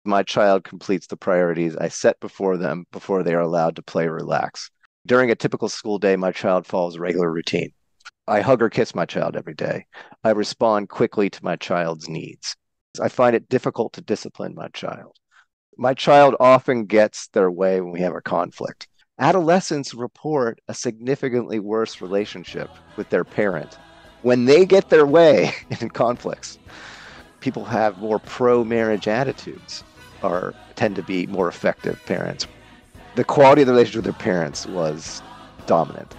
My child completes the priorities I set before them before they are allowed to play or relax. During a typical school day, my child follows a regular routine. I hug or kiss my child every day. I respond quickly to my child's needs. I find it difficult to discipline my child. My child often gets their way when we have a conflict. Adolescents report a significantly worse relationship with their parent when they get their way in conflicts. People have more pro-marriage attitudes or tend to be more effective parents. The quality of the relationship with their parents was dominant.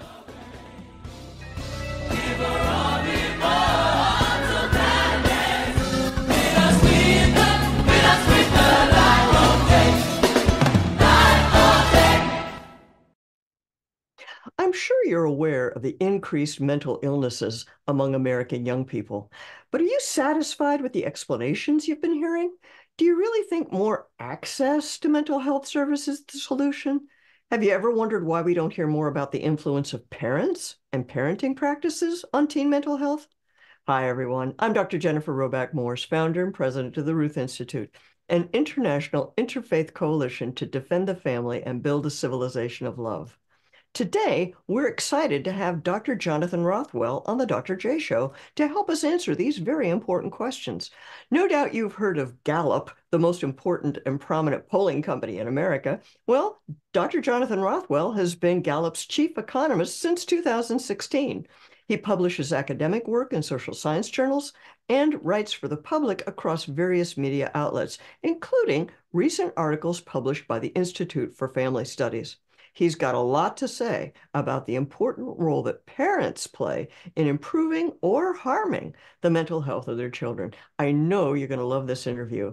I'm sure you're aware of the increased mental illnesses among American young people, but are you satisfied with the explanations you've been hearing? Do you really think more access to mental health services is the solution? Have you ever wondered why we don't hear more about the influence of parents and parenting practices on teen mental health? Hi, everyone. I'm Dr. Jennifer Roback Morse, founder and president of the Ruth Institute, an international interfaith coalition to defend the family and build a civilization of love. Today, we're excited to have Dr. Jonathan Rothwell on the Dr. J Show to help us answer these very important questions. No doubt you've heard of Gallup, the most important and prominent polling company in America. Well, Dr. Jonathan Rothwell has been Gallup's chief economist since 2016. He publishes academic work in social science journals and writes for the public across various media outlets, including recent articles published by the Institute for Family Studies. He's got a lot to say about the important role that parents play in improving or harming the mental health of their children. I know you're going to love this interview.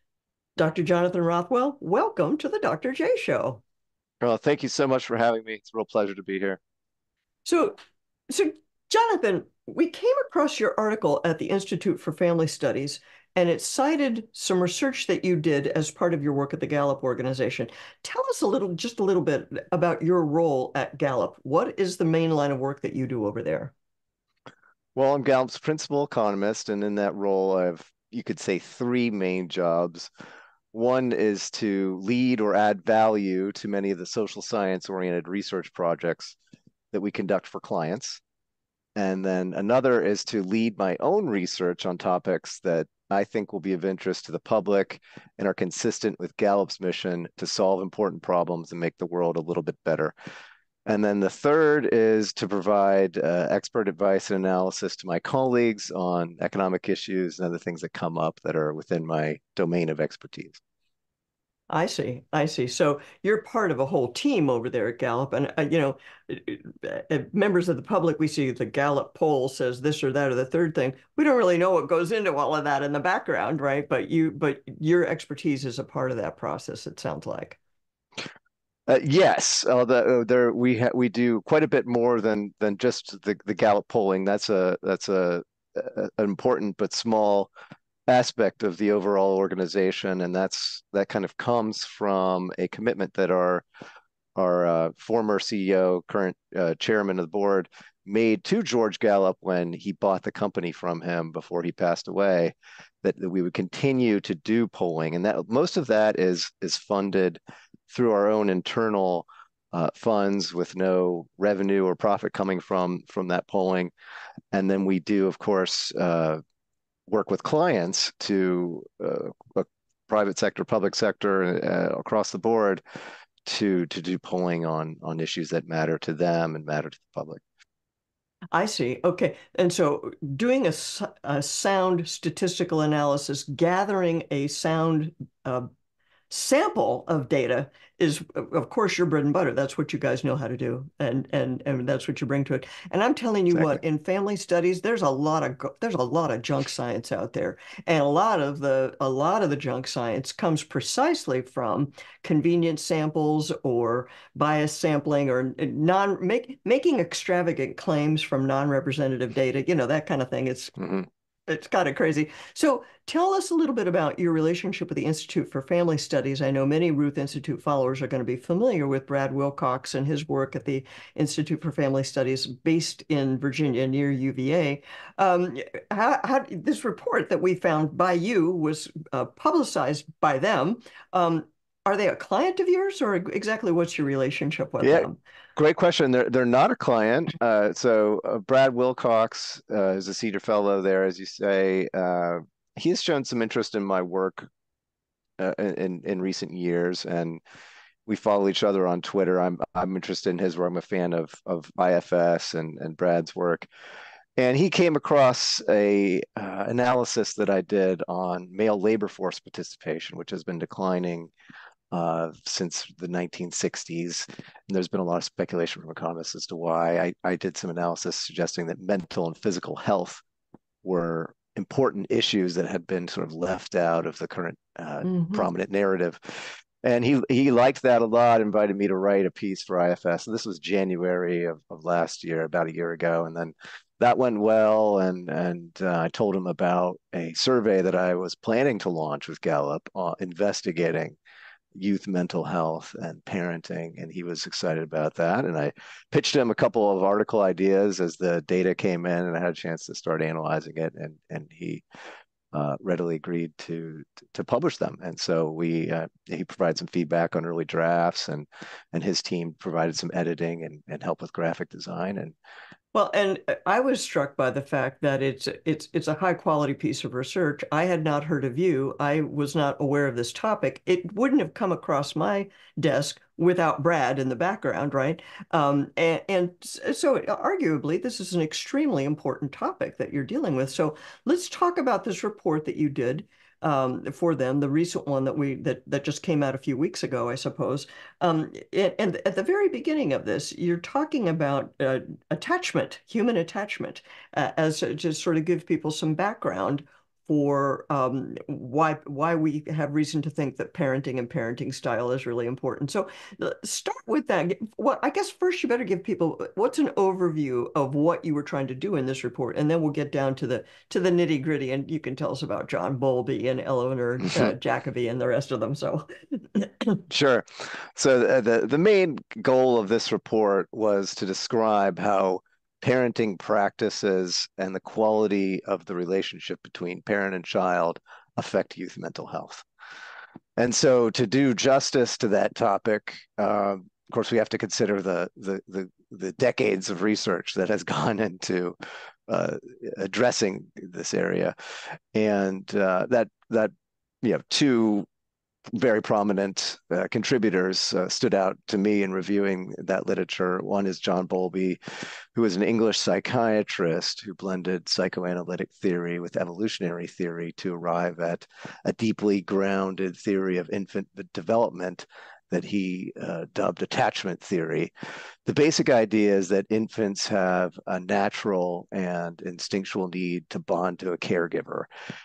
Dr. Jonathan Rothwell, welcome to the Dr. J Show. Well, thank you so much for having me. It's a real pleasure to be here. So, so Jonathan, we came across your article at the Institute for Family Studies, and it cited some research that you did as part of your work at the Gallup organization. Tell us just a little bit about your role at Gallup. What is the main line of work that you do over there? Well, I'm Gallup's principal economist, and in that role, you could say, three main jobs. One is to lead or add value to many of the social science-oriented research projects that we conduct for clients. And then another is to lead my own research on topics that I think will be of interest to the public and are consistent with Gallup's mission to solve important problems and make the world a little bit better. And then the third is to provide expert advice and analysis to my colleagues on economic issues and other things that come up that are within my domain of expertise. I see. I see. So you're part of a whole team over there at Gallup. And, members of the public, we see the Gallup poll says this or that or the third thing. We don't really know what goes into all of that in the background, right? But your expertise is a part of that process, it sounds like. Yes, we do quite a bit more than just the Gallup polling. That's an important but small aspect of the overall organization, and that kind of comes from a commitment that our former CEO, current chairman of the board, made to George Gallup when he bought the company from him before he passed away, that we would continue to do polling, and that most of that is funded through our own internal funds with no revenue or profit coming from that polling, and then we do, of course, work with clients to private sector, public sector, across the board to do polling on issues that matter to them and matter to the public. I see. Okay. And so doing a sound statistical analysis, gathering a sound sample of data is, of course, your bread and butter. That's what you guys know how to do, and that's what you bring to it. And I'm telling you Exactly. what, in family studies, there's a lot of junk science out there, and a lot of the junk science comes precisely from convenience samples or bias sampling or making extravagant claims from non-representative data. You know, that kind of thing. It's Mm-hmm. It's kind of crazy. So tell us a little bit about your relationship with the Institute for Family Studies. I know many Ruth Institute followers are going to be familiar with Brad Wilcox and his work at the Institute for Family Studies based in Virginia near UVA. Um, this report that we found by you was publicized by them. Um, are they a client of yours, or exactly what's your relationship with Yeah, them? great question. They're not a client. Brad Wilcox is a senior fellow there, as you say. He has shown some interest in my work in recent years, and we follow each other on Twitter. I'm interested in his work. I'm a fan of IFS and Brad's work. And he came across a analysis that I did on male labor force participation, which has been declining since the 1960s. And there's been a lot of speculation from economists as to why. I did some analysis suggesting that mental and physical health were important issues that had been sort of left out of the current Hmm. prominent narrative. And he liked that a lot, invited me to write a piece for IFS. And this was January of last year, about a year ago. And then that went well, and I told him about a survey that I was planning to launch with Gallup, investigating youth mental health and parenting, and he was excited about that. And I pitched him a couple of article ideas as the data came in, and I had a chance to start analyzing it, and he readily agreed to publish them. And so he provided some feedback on early drafts, and his team provided some editing and help with graphic design. And Well, and I was struck by the fact that it's a high quality piece of research. I had not heard of you. I was not aware of this topic. It wouldn't have come across my desk without Brad in the background, right? So arguably, this is an extremely important topic that you're dealing with. So let's talk about this report that you did for them, the recent one that just came out a few weeks ago, I suppose. And at the very beginning of this, you're talking about attachment, human attachment, as to sort of give people some background for why we have reason to think that parenting and parenting style is really important. So start with that. Well, I guess first you better give people what's an overview of what you were trying to do in this report, and then we'll get down to the nitty gritty, and you can tell us about John Bowlby and Eleanor Jacobi and the rest of them. So. sure. So the main goal of this report was to describe how parenting practices and the quality of the relationship between parent and child affect youth mental health. And so to do justice to that topic, of course, we have to consider the decades of research that has gone into addressing this area, and that two very prominent contributors stood out to me in reviewing that literature. One is John Bowlby, who is an English psychiatrist who blended psychoanalytic theory with evolutionary theory to arrive at a deeply grounded theory of infant development that he dubbed attachment theory. The basic idea is that infants have a natural and instinctual need to bond to a caregiver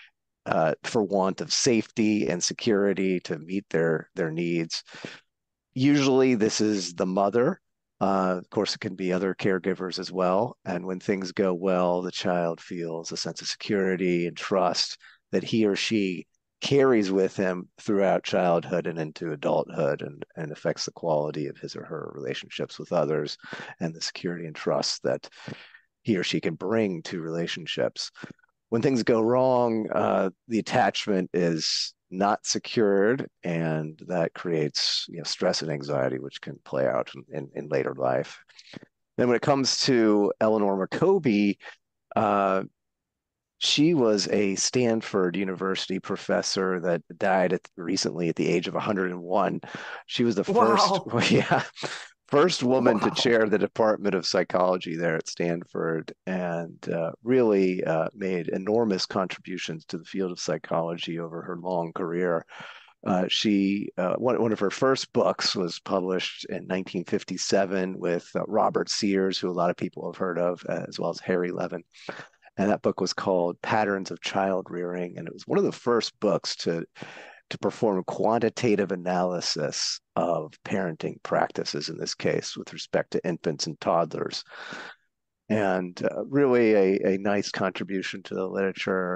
for want of safety and security to meet their needs. Usually, this is the mother. Of course, it can be other caregivers as well. And when things go well, the child feels a sense of security and trust that he or she carries with him throughout childhood and into adulthood, and affects the quality of his or her relationships with others and the security and trust that he or she can bring to relationships. When things go wrong, the attachment is not secured, and that creates stress and anxiety, which can play out in later life. Then when it comes to Eleanor Jacobi, uh, she was a Stanford University professor that died recently at the age of 101. She was the first, Wow. yeah, first woman to Wow. chair the Department of Psychology there at Stanford, and really made enormous contributions to the field of psychology over her long career. One of her first books was published in 1957 with Robert Sears, who a lot of people have heard of, as well as Harry Levin. And that book was called Patterns of Child Rearing. And it was one of the first books to perform quantitative analysis of parenting practices, in this case, with respect to infants and toddlers. and really a nice contribution to the literature,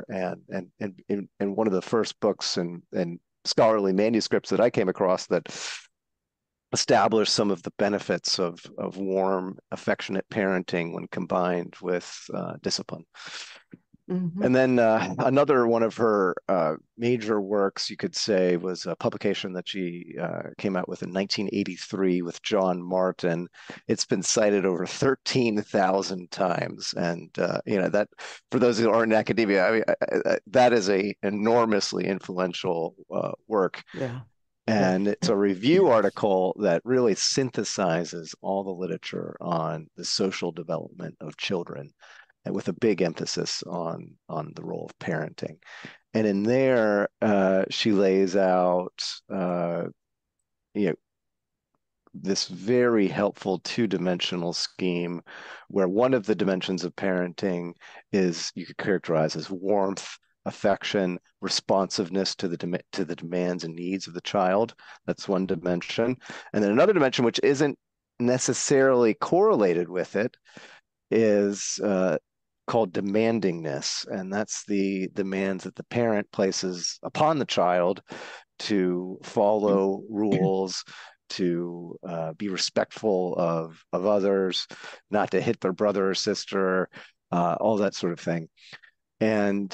and one of the first books and scholarly manuscripts that I came across that established some of the benefits of warm, affectionate parenting when combined with discipline. Hmm. And then another one of her major works, you could say, was a publication that she came out with in 1983 with John Martin. It's been cited over 13,000 times, and that for those who aren't in academia, I mean, that is a enormously influential work. Yeah. Yeah. And it's a review article that really synthesizes all the literature on the social development of children, and with a big emphasis on the role of parenting. And in there, she lays out, you know, this very helpful two-dimensional scheme where one of the dimensions of parenting is you could characterize as warmth, affection, responsiveness to the demands and needs of the child. That's one dimension. And then another dimension, which isn't necessarily correlated with it, is called demandingness, and that's the demands that the parent places upon the child to follow rules, to be respectful of others, not to hit their brother or sister, all that sort of thing. And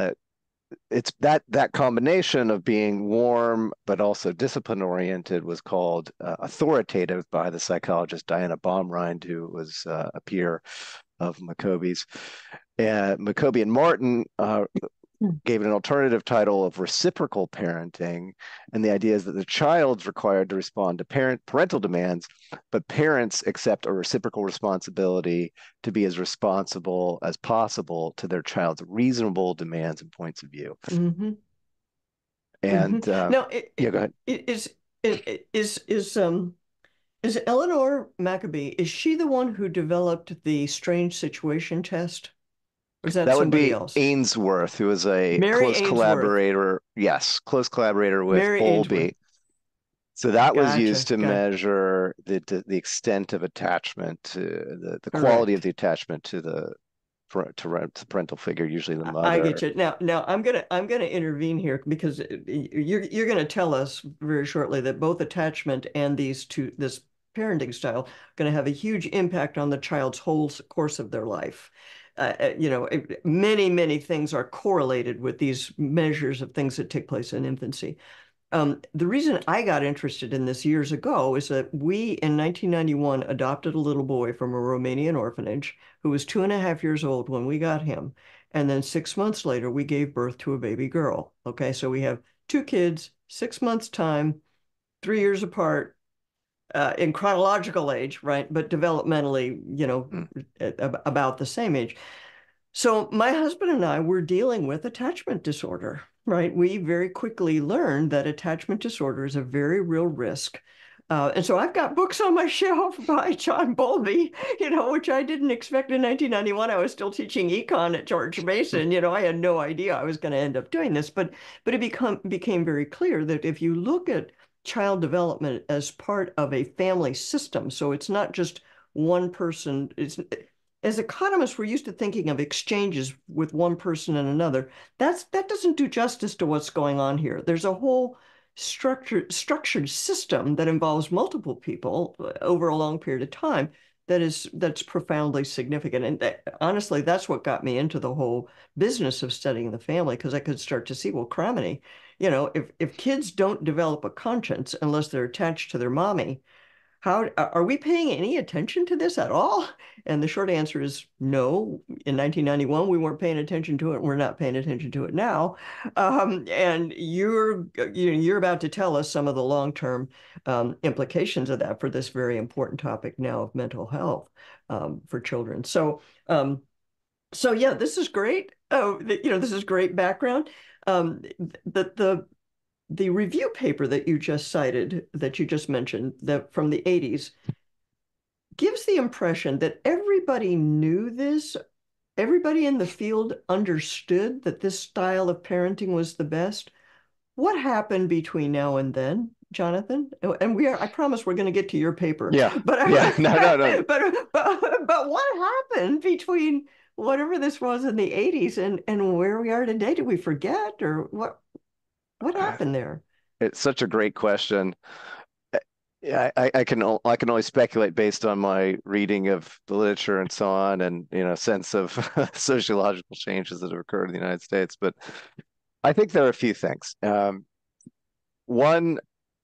it's that combination of being warm but also discipline oriented was called authoritative by the psychologist Diana Baumrind, who was a peer of Maccoby's. Maccoby and Martin gave it an alternative title of reciprocal parenting. And the idea is that the child's required to respond to parental demands, but parents accept a reciprocal responsibility to be as responsible as possible to their child's reasonable demands and points of view. Hmm. Hmm. And Now, yeah, go ahead. is Eleanor Maccoby, is she the one who developed the strange situation test? Or is that That would somebody be else? Ainsworth, who is a Mary close Ainsworth. collaborator. Yes, close collaborator with Mary Ainsworth. Bowlby. So that was used Gotcha. to Got measure the extent of attachment to the quality of correct. the attachment to the parental figure, usually the I get mother. you. Now I'm gonna intervene here because you're gonna tell us very shortly that both attachment and this parenting style are gonna have a huge impact on the child's whole course of their life. Many things are correlated with these measures of things that take place in infancy. The reason I got interested in this years ago is that we, in 1991, adopted a little boy from a Romanian orphanage who was 2.5 years old when we got him. And then 6 months later, we gave birth to a baby girl. Okay, so we have two kids, 6 months time, 3 years apart, in chronological age, right? But developmentally, Mm. about the same age. So my husband and I were dealing with attachment disorder, right? We very quickly learned that attachment disorder is a very real risk. And so I've got books on my shelf by John Bowlby, which I didn't expect in 1991. I was still teaching econ at George Mason. I had no idea I was going to end up doing this, but it became very clear that if you look at child development as part of a family system, so it's not just one person, as economists, we're used to thinking of exchanges with one person and another. That doesn't do justice to what's going on here. There's a whole structured system that involves multiple people over a long period of time that's profoundly significant. And honestly, that's what got me into the whole business of studying the family, because I could start to see, well, criminy, if kids don't develop a conscience unless they're attached to their mommy, how are we paying any attention to this at all? And the short answer is no. In 1991, we weren't paying attention to it. We're not paying attention to it now. And you're about to tell us some of the long-term implications of that for this very important topic now of mental health for children. So yeah, this is great. Oh, this is great background. The review paper that you just cited, that you just mentioned, that from the 80s, gives the impression that everybody knew this, everybody in the field understood that this style of parenting was the best. What happened between now and then? Jonathan? And I promise we're going to get to your paper. Yeah, But yeah, no, no, no. but what happened between whatever this was in the 80s and where we are today? Did we forget or what happened there? It's such a great question. Yeah, I can only speculate based on my reading of the literature and so on, and sense of sociological changes that have occurred in the United States. But I think there are a few things. One,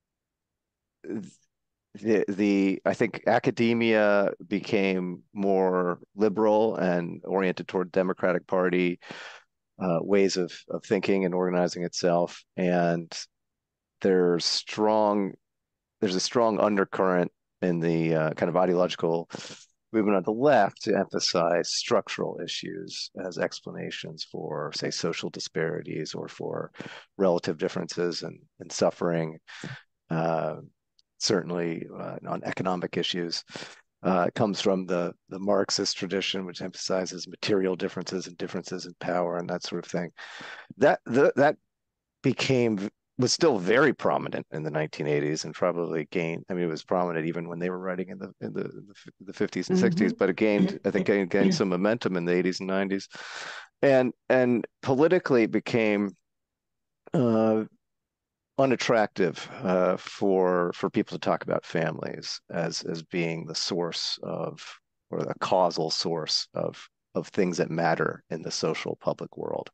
the I think academia became more liberal and oriented toward Democratic Party ways of thinking and organizing itself, and there's strong there's a strong undercurrent in the kind of ideological movement on the left to emphasize structural issues as explanations for, say, social disparities or for relative differences in suffering, uh, certainly on economic issues. It comes from the Marxist tradition, which emphasizes material differences and differences in power and that sort of thing. That became was still very prominent in the 1980s and probably gained. I mean, it was prominent even when they were writing in the 50s and 60s, Hmm. but it gained, I think, gained some momentum in the 80s and 90s, and politically became uh, unattractive for people to talk about families as being the source of or the causal source of things that matter in the social public world.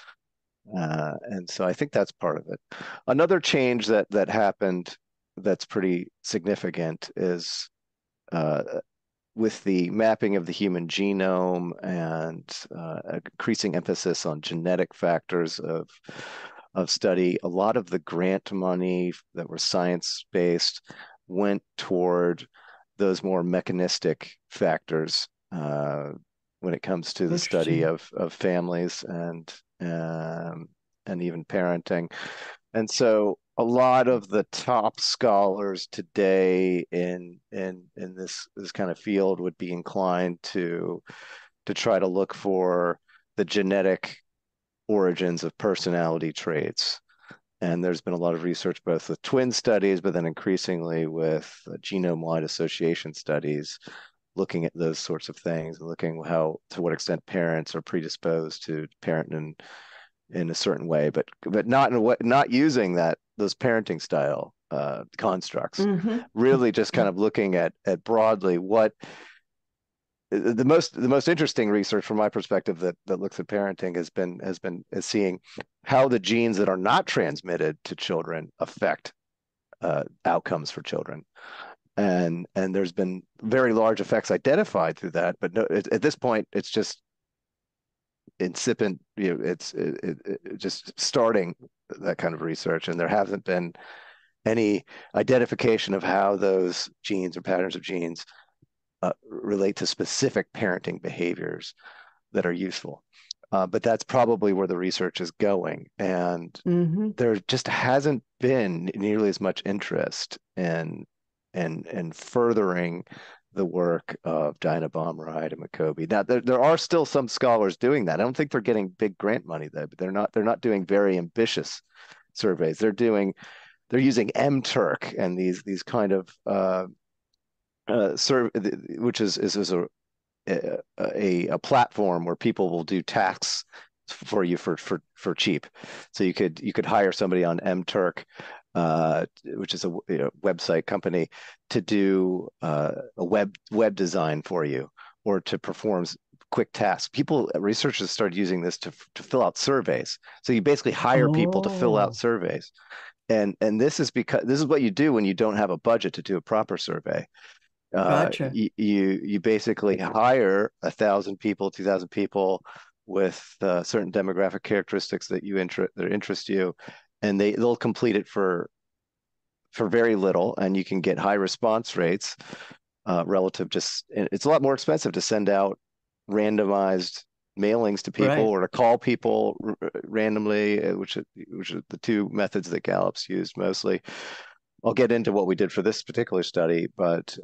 And so I think that's part of it. Another change that happened that's pretty significant is uh, with the mapping of the human genome and increasing emphasis on genetic factors of study. A lot of the grant money that were science-based went toward those more mechanistic factors when it comes to the study Interesting. of families um, and even parenting. And so a lot of the top scholars today in this kind of field would be inclined to try to look for the genetic origins of personality traits. And there's been a lot of research both with twin studies, but then increasingly with genome-wide association studies looking at those sorts of things and looking how to what extent parents are predisposed to parent in a certain way, but not in a way, not using those parenting style constructs. Hmm. Really, just kind of looking at broadly what the most interesting research from my perspective that looks at parenting has been is seeing how the genes that are not transmitted to children affect outcomes for children. And there's been very large effects identified through that, but no, at this point, it's just incipient. It's just starting that kind of research, and there hasn't been any identification of how those genes or patterns of genes relate to specific parenting behaviors that are useful. But that's probably where the research is going, and Hmm. there just hasn't been nearly as much interest in furthering the work of Diana Baumride and McCoby. Now, there are still some scholars doing that. I don't think they're getting big grant money though, but they're not doing very ambitious surveys. They're using MTurk and these kind of which is a platform where people will do tasks for you for cheap. So you could hire somebody on MTurk, which is a website company, to do a web design for you or to perform quick tasks. Researchers started using this to fill out surveys. So you basically hire people to fill out Oh, surveys. And this is because this is what you do when you don't have a budget to do a proper survey. gotcha. You basically hire 1,000 people, 2,000 people with certain demographic characteristics that interest you, and they'll complete it for very little, and you can get high response rates relative. Just it's a lot more expensive to send out randomized mailings to people Right. or to call people randomly, which are the two methods that Gallup's used mostly. I'll get into what we did for this particular study, but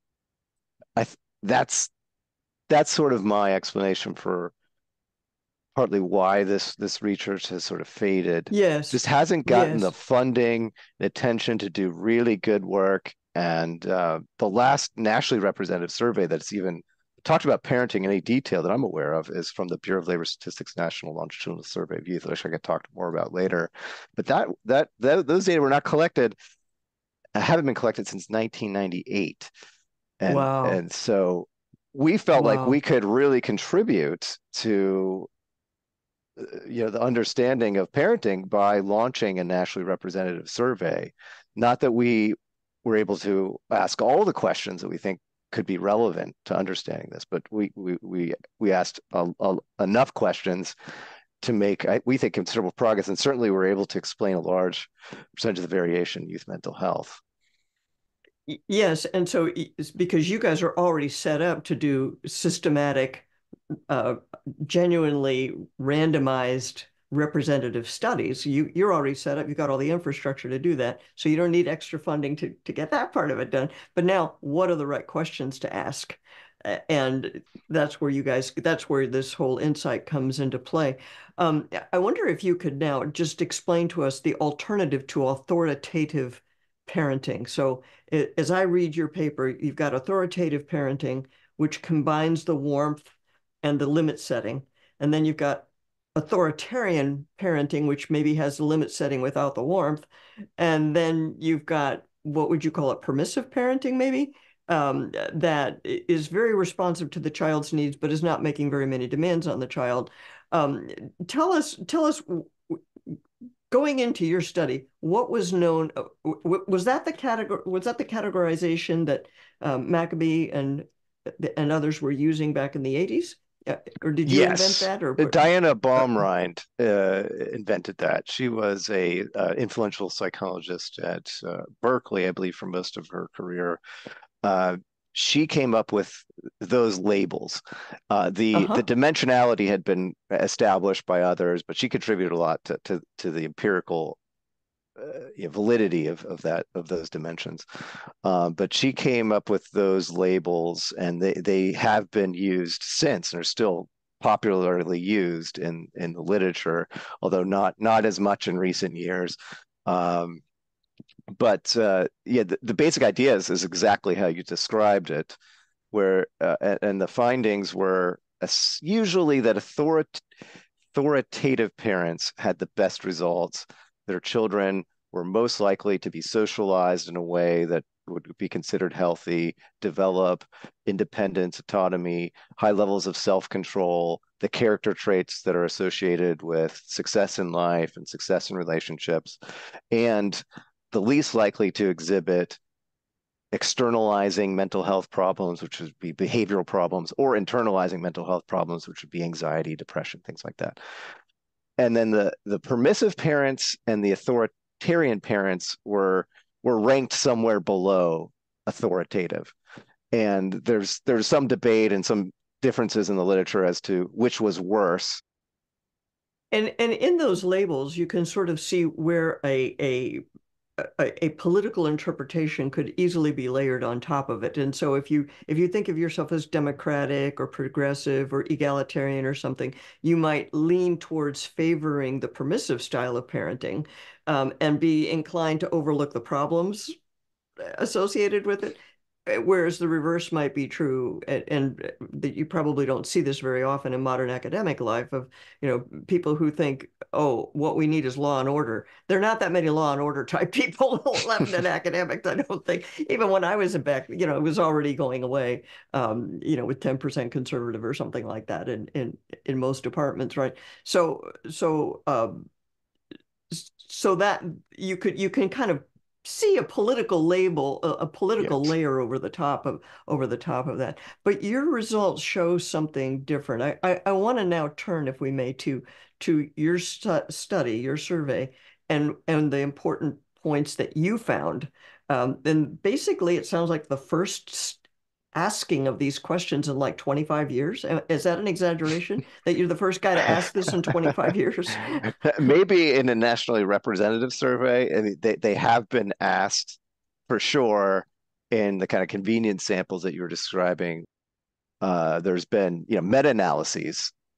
I that's sort of my explanation for partly why this research has sort of faded. Yes. Just hasn't gotten the Yes. funding, the attention to do really good work. And the last nationally representative survey that's even talked about parenting in any detail that I'm aware of is from the Bureau of Labor Statistics National Longitudinal Survey of Youth, which I could talk more about later. But those data were not collected, haven't been collected since 1998. Wow. And so we felt like we Wow. could really contribute to the understanding of parenting by launching a nationally representative survey. Not that we were able to ask all the questions that we think could be relevant to understanding this, but we asked enough questions to make, we think, considerable progress, and certainly we're able to explain a large percentage of the variation in youth mental health. Yes, and so it's because you guys are already set up to do systematic, uh, genuinely randomized representative studies. You're already set up. You've got all the infrastructure to do that, so you don't need extra funding to get that part of it done. But now, what are the right questions to ask? And that's where that's where this whole insight comes into play. I wonder if you could now just explain to us the alternative to authoritative parenting. So as I read your paper, you've got authoritative parenting, which combines the warmth and the limit setting. And then you've got authoritarian parenting, which maybe has the limit setting without the warmth. And then you've got, what would you call it, permissive parenting, maybe? That is very responsive to the child's needs, but is not making very many demands on the child. Um, tell us, going into your study, what was known? Was that the category? Was that the categorization that Maccabee and others were using back in the 80s? Or did you invent Yes. that? Diana Uh, Baumrind invented that. She was a influential psychologist at Berkeley, I believe, for most of her career. Uh, she came up with those labels. The uh-huh. dimensionality had been established by others, but she contributed a lot to the empirical validity of those dimensions. But she came up with those labels, and they have been used since, and are still popularly used in the literature, although not as much in recent years. Um, but yeah, the basic idea is exactly how you described it, where and the findings were usually that authoritative parents had the best results. Their children were most likely to be socialized in a way that would be considered healthy, develop independence, autonomy, high levels of self-control, the character traits that are associated with success in life and success in relationships, and the least likely to exhibit externalizing mental health problems, which would be behavioral problems, or internalizing mental health problems, which would be anxiety, depression, things like that. And then the permissive parents and the authoritarian parents were ranked somewhere below authoritative. And there's some debate and some differences in the literature as to which was worse. And in those labels, you can sort of see where a political interpretation could easily be layered on top of it. And so if you think of yourself as democratic or progressive or egalitarian or something, you might lean towards favoring the permissive style of parenting, and be inclined to overlook the problems associated with it. Whereas the reverse might be true, and that you probably don't see this very often in modern academic life of, people who think, oh, what we need is law and order. There are not that many law and order type people left in academics, I don't think. Even when I was back, it was already going away, with 10% conservative or something like that in most departments, right? So that you can kind of see a political label, a political Yes. layer over the top of that. But your results show something different. I want to now turn, if we may, to your study, your survey, and the important points that you found. And basically, it sounds like the first asking of these questions in like 25 years. Is that an exaggeration that you're the first guy to ask this in 25 years? Maybe in a nationally representative survey, I mean, they have been asked for sure in the kind of convenience samples that you were describing. There's been, meta-analyses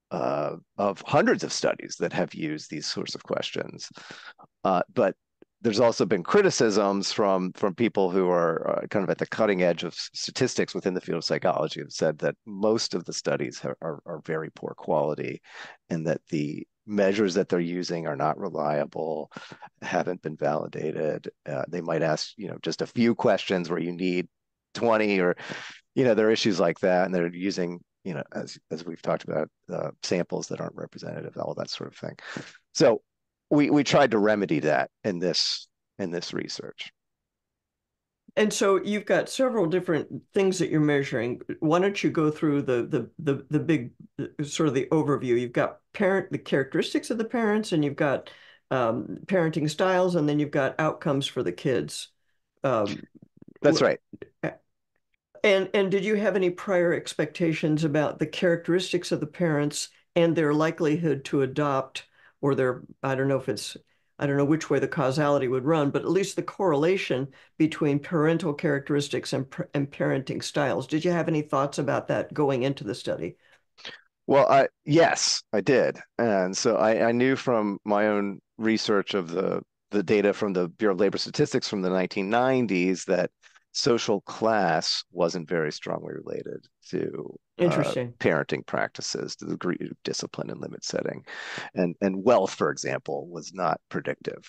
of hundreds of studies that have used these sorts of questions. But there's also been criticisms from people who are kind of at the cutting edge of statistics within the field of psychology, have said that most of the studies are very poor quality, and that the measures that they're using are not reliable, haven't been validated. They might ask, just a few questions where you need 20, or, there are issues like that, and they're using, as we've talked about, samples that aren't representative, all that sort of thing. So we tried to remedy that in this research. And so you've got several different things that you're measuring. Why don't you go through the big sort of the overview? You've got the characteristics of the parents, and you've got parenting styles, and then you've got outcomes for the kids. Um, That's right. and did you have any prior expectations about the characteristics of the parents and their likelihood to adopt, or their, I don't know which way the causality would run, but at least the correlation between parental characteristics and parenting styles. Did you have any thoughts about that going into the study? Well, yes, I did. And so I knew from my own research of the data from the Bureau of Labor Statistics from the 1990s that social class wasn't very strongly related to Interesting. parenting practices, to the degree of discipline and limit setting. And wealth, for example, was not predictive.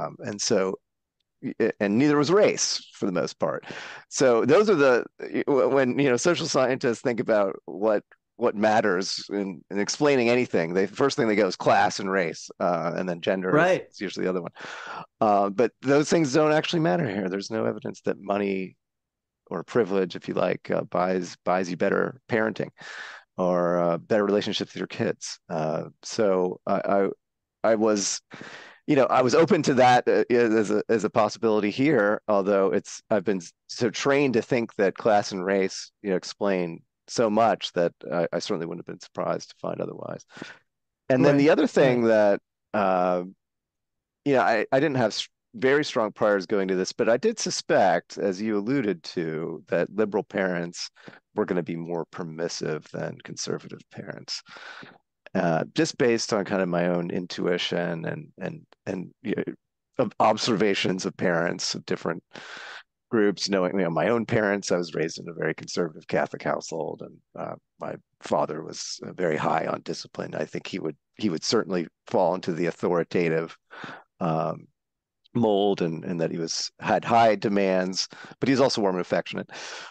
And neither was race for the most part. So those are when social scientists think about what matters in explaining anything, the first thing they go is class and race, and then gender is usually the other one. But those things don't actually matter here. There's no evidence that money or privilege, if you like, buys you better parenting or better relationships with your kids. So I was, I was open to that as a possibility here. Although I've been so trained to think that class and race, explain so much that I certainly wouldn't have been surprised to find otherwise. And then the other thing that, I didn't have very strong priors going to this, but I did suspect, as you alluded to, that liberal parents were going to be more permissive than conservative parents, just based on kind of my own intuition and observations of parents of different groups, knowing, my own parents. I was raised in a very conservative Catholic household, and my father was very high on discipline. I think he would certainly fall into the authoritative mold, and that he had high demands, but he's also warm and affectionate.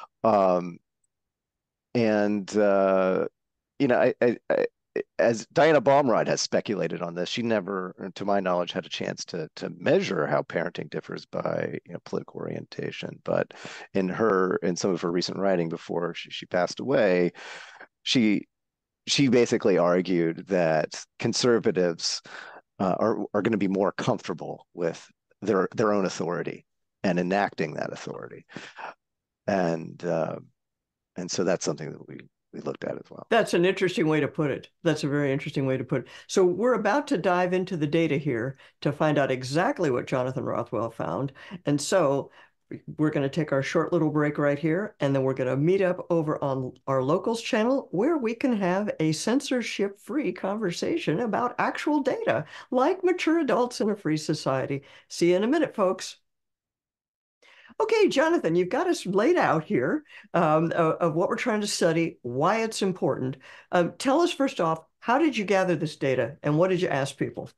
As Diana Baumright has speculated on this, she never, to my knowledge, had a chance to measure how parenting differs by political orientation. But in some of her recent writing before she passed away, she basically argued that conservatives are going to be more comfortable with their own authority and enacting that authority, and so that's something that we looked at as well. That's an interesting way to put it. That's a very interesting way to put it. So we're about to dive into the data here to find out exactly what Jonathan Rothwell found. And so we're going to take our short little break right here, and then we're going to meet up over on our locals channel where we can have a censorship-free conversation about actual data, like mature adults in a free society. See you in a minute, folks. Okay, Jonathan, you've got us laid out here of what we're trying to study, why it's important. Tell us first off, how did you gather this data, and what did you ask people?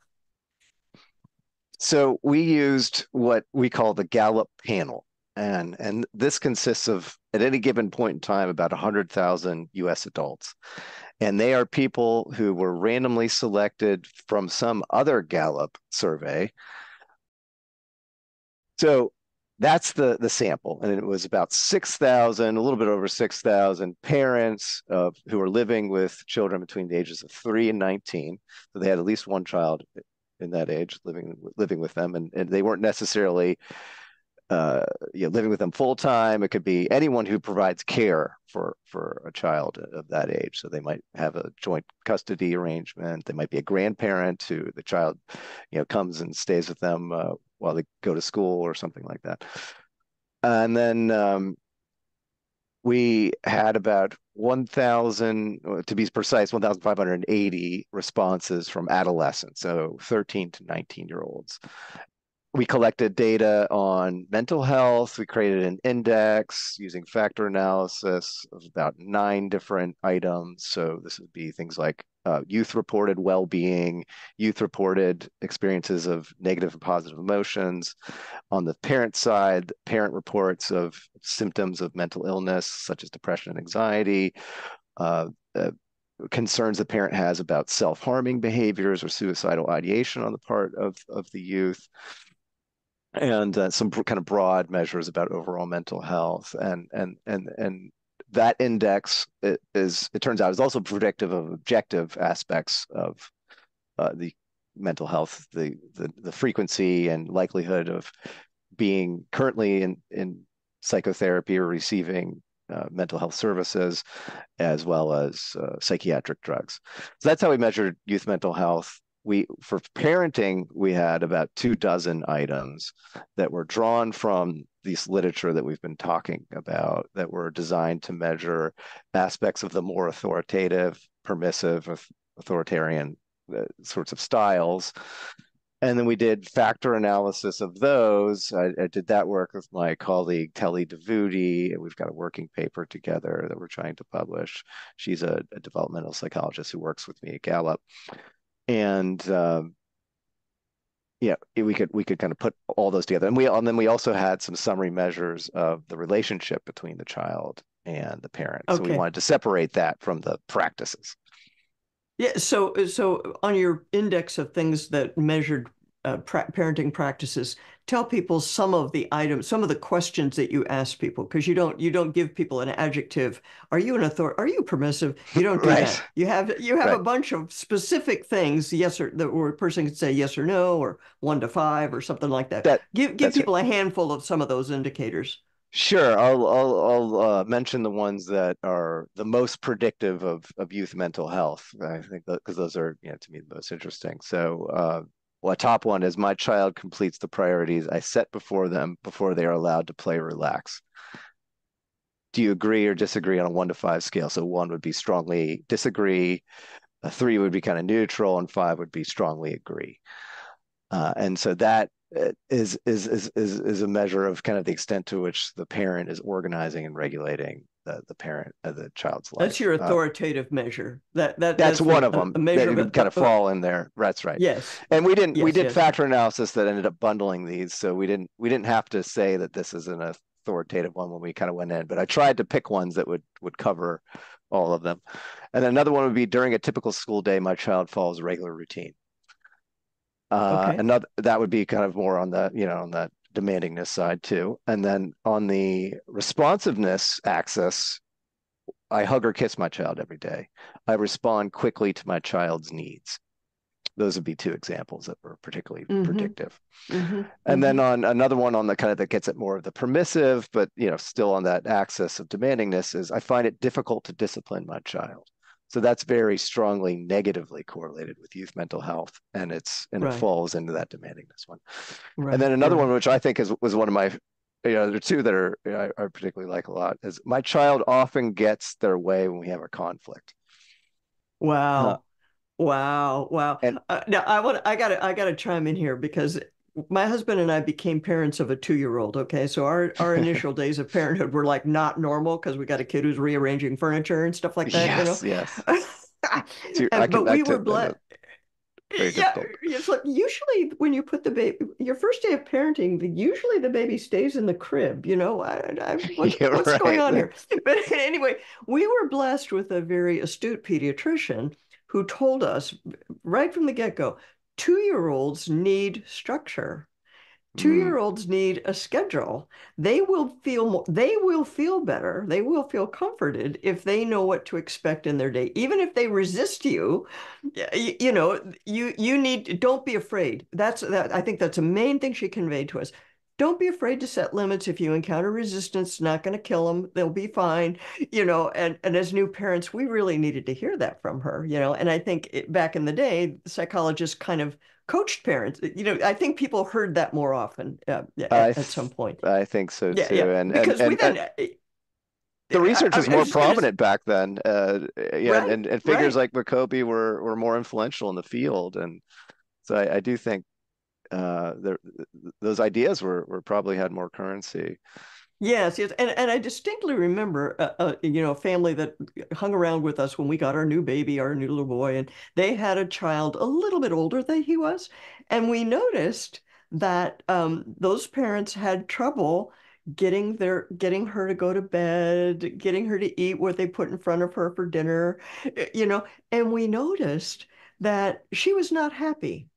So we used what we call the Gallup panel, and this consists of, at any given point in time, about 100,000 U.S. adults. And they are people who were randomly selected from some other Gallup survey. So that's the sample, and it was about 6,000, a little bit over 6,000 parents who were living with children between the ages of 3 and 19. So they had at least one child in that age living with them, and they weren't necessarily living with them full time. It could be anyone who provides care for a child of that age. So they might have a joint custody arrangement. They might be a grandparent who the child, comes and stays with them while they go to school or something like that. And then we had about 1,000, to be precise, 1,580 responses from adolescents, so 13 to 19-year-olds. We collected data on mental health. We created an index using factor analysis of about 9 different items. So this would be things like youth-reported well-being, youth-reported experiences of negative and positive emotions. On the parent side, parent reports of symptoms of mental illness, such as depression and anxiety, uh, uh, concerns the parent has about self-harming behaviors or suicidal ideation on the part of the youth, and some kind of broad measures about overall mental health. And that index it turns out is also predictive of objective aspects of the mental health, the frequency and likelihood of being currently in psychotherapy or receiving mental health services, as well as psychiatric drugs. So that's how we measured youth mental health. For parenting, we had about 24 items that were drawn from this literature that we've been talking about, that were designed to measure aspects of the more authoritative, permissive, authoritarian sorts of styles. And then we did factor analysis of those. I did that work with my colleague Telly Devuti, and we've got a working paper together that we're trying to publish. She's a developmental psychologist who works with me at Gallup. And yeah, we could kind of put all those together, and then we also had some summary measures of the relationship between the child and the parent. So we Okay. wanted to separate that from the practices. Yeah, so on your index of things that measured parenting practices, tell people some of the items, some of the questions that you ask people, because you don't give people an adjective. Are you an author? Are you permissive? You don't do Right, that. You have a right. bunch of specific things, yes or that where a person can say yes or no, or 1 to 5, or something like that. That Give that's right. people a handful of some of those indicators. Sure. I'll mention the ones that are the most predictive of youth mental health. I think because those are, to me, the most interesting. So, well, top one is my child completes the priorities I set before them before they are allowed to play or relax. Do you agree or disagree on a 1 to 5 scale? So 1 would be strongly disagree, a 3 would be kind of neutral, and 5 would be strongly agree. And so that is a measure of kind of the extent to which the parent is organizing and regulating the child's That's life. your authoritative measure. That's That's one the of them a that measure of would it. kind of fall in there. That's right. Yes, And we yes, did yes. factor analysis that ended up bundling these, so we didn't have to say that this is an authoritative one when we kind of went in. But I tried to pick ones that would cover all of them. And then another one would be, during a typical school day, my child follows a regular routine. Okay. Another that would be kind of more on the demandingness side too. And then on the responsiveness axis, I hug or kiss my child every day. I respond quickly to my child's needs. Those would be 2 examples that were particularly Mm-hmm. predictive. Mm-hmm. And then Mm-hmm. on another one on the kind of that gets at more of the permissive, but still on that axis of demandingness, is I find it difficult to discipline my child. So that's very strongly negatively correlated with youth mental health, and it Right. falls into that demandingness one. And then Right. another one, Right. which I think was one of my, there are 2 that I particularly like a lot, is my child often gets their way when we have a conflict. Uh, Wow. Wow. Wow. and Now I gotta chime in here because my husband and I became parents of a 2-year-old. Okay. So our initial days of parenthood were like not normal because we got a kid who's rearranging furniture and stuff like that. yes, yes. So I But can I we were can I know, blessed. very Yeah, difficult. it's like usually when you put the baby, your first day of parenting, usually the baby stays in the crib. What's Yeah, what's going right. on here? But anyway, we were blessed with a very astute pediatrician who told us right from the get-go, 2-year-olds need structure. two Mm, year olds need a schedule. They will feel better. They will feel comforted if they know what to expect in their day. Even if they resist you, you need, don't be afraid. I think that's a main thing she conveyed to us. Don't be afraid to set limits. If you encounter resistance, it's not going to kill them. They'll be fine. And as new parents, we really needed to hear that from her. And I think back in the day, psychologists kind of coached parents. I think people heard that more often I at some th point. I think so Yeah, yeah. too. And and Because we and then, The research was I'm more just gonna prominent back then, yeah, right, and figures right. like Jacobi were more influential in the field, and so I do think there those ideas were probably had more currency. Yes, yes, and I distinctly remember, a family that hung around with us when we got our new baby, our new little boy, and they had a child a little bit older than he was, and we noticed that those parents had trouble getting her to go to bed, getting her to eat what they put in front of her for dinner, and we noticed that she was not happy.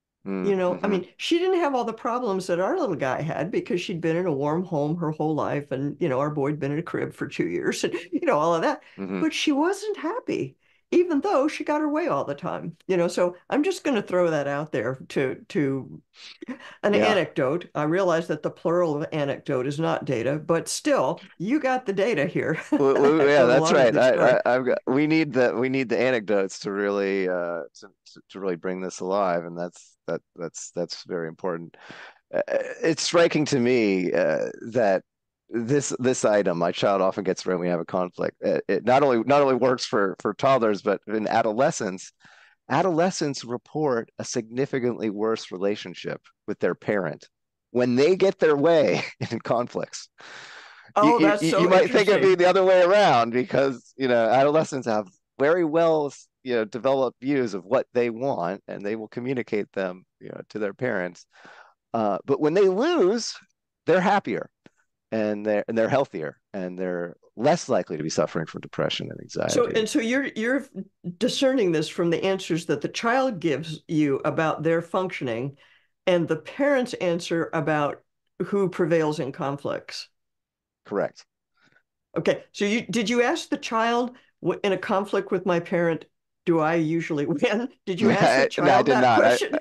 I Mm-hmm, mean, she didn't have all the problems that our little guy had because she'd been in a warm home her whole life. And, our boy had been in a crib for 2 years and, all of that. mm-hmm. But she wasn't happy, even though she got her way all the time. So I'm just going to throw that out there to an Yeah. anecdote. I realize that the plural of anecdote is not data, but still, you got the data here Yeah, of a that's lot of right. these stories. I've got we need the anecdotes to really to really bring this alive, and that's very important. It's striking to me that this item, my child often gets when we have a conflict. It not only works for toddlers, but in adolescents. Adolescents report a significantly worse relationship with their parent when they get their way in conflicts. you, Oh, you that's you so might think it'd be interesting. the other way around because adolescents have very well developed views of what they want and they will communicate them to their parents. But when they lose, they're happier and they're healthier and they're less likely to be suffering from depression and So anxiety. and so you're discerning this from the answers that the child gives you about their functioning and the parents answer about who prevails in conflicts. Correct. Okay, so did you ask the child in a conflict with my parent, do I usually win? Did you ask the No, I child did that not. question?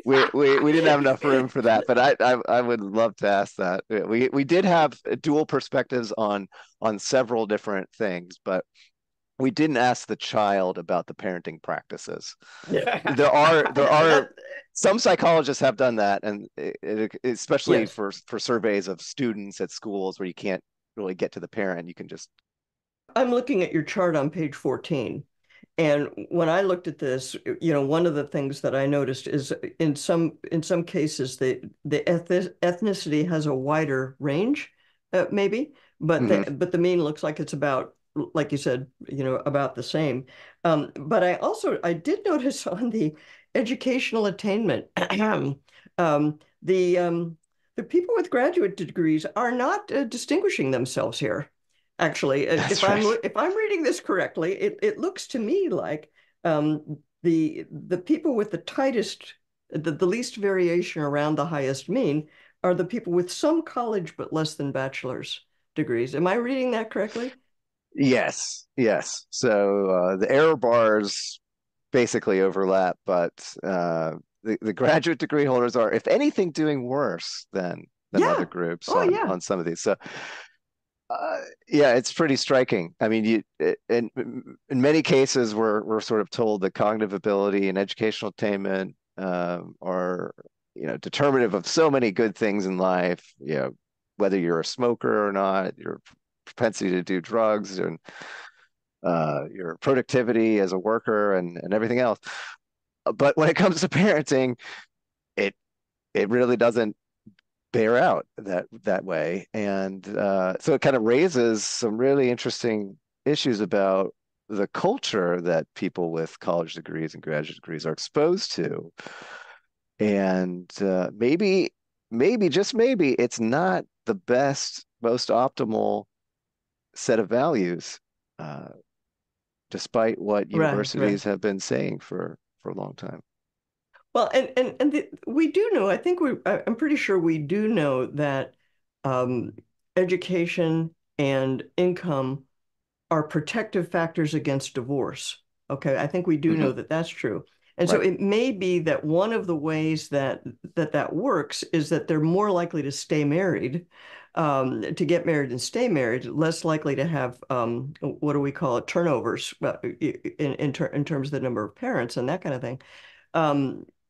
We didn't have enough room for that, but I would love to ask that. We did have dual perspectives on several different things, but we didn't ask the child about the parenting practices. Yeah. There are That, some psychologists have done that, and especially yes. for surveys of students at schools where you can't really get to the parent, you can just I'm looking at your chart on page 14. And when I looked at this, one of the things that I noticed is in some cases the ethnicity has a wider range, maybe, but mhm. the mean looks like it's about, like you said, about the same. But I did notice on the educational attainment, the people with graduate degrees are not distinguishing themselves here. Actually, if That's I'm right. if I'm reading this correctly, it looks to me like the people with the least variation around the highest mean are the people with some college but less than bachelor's degrees. Am I reading that correctly? Yes, yes. So the error bars basically overlap, but the graduate degree holders are, if anything, doing worse than other Yeah. groups Oh, on yeah. some of these. So yeah, it's pretty striking. I mean, in many cases, we're sort of told that cognitive ability and educational attainment are determinative of so many good things in life. Whether you're a smoker or not, your propensity to do drugs and your productivity as a worker and everything else. But when it comes to parenting, it it really doesn't bear out that way, and so it kind of raises some really interesting issues about the culture that people with college degrees and graduate degrees are exposed to, and maybe just maybe it's not the best, most optimal set of values, uh, despite what Right, right. universities have been saying for a long time. Well, we do know, I think I'm pretty sure we do know that um, education and income are protective factors against divorce. Okay, I think we do Hmm. know that that's true. And so Right. it may be that one of the ways that works is that they're more likely to stay married, to get married and stay married, less likely to have what do we call it, turnovers in terms of the number of parents and that kind of thing. Um,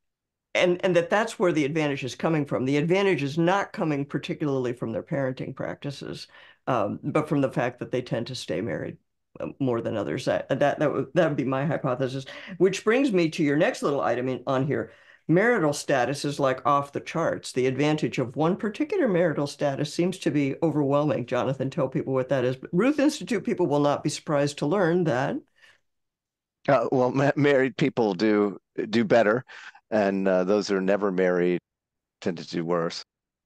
and that's where the advantage is coming from. The advantage is not coming particularly from their parenting practices, but from the fact that they tend to stay married more than others. That would be my hypothesis. Which brings me to your next little item on here. Marital status is like off the charts. The advantage of one particular marital status seems to be overwhelming. Jonathan, tell people what that is. But Ruth Institute people will not be surprised to learn that. Well, married people do better, and those who are never married tend to do worse.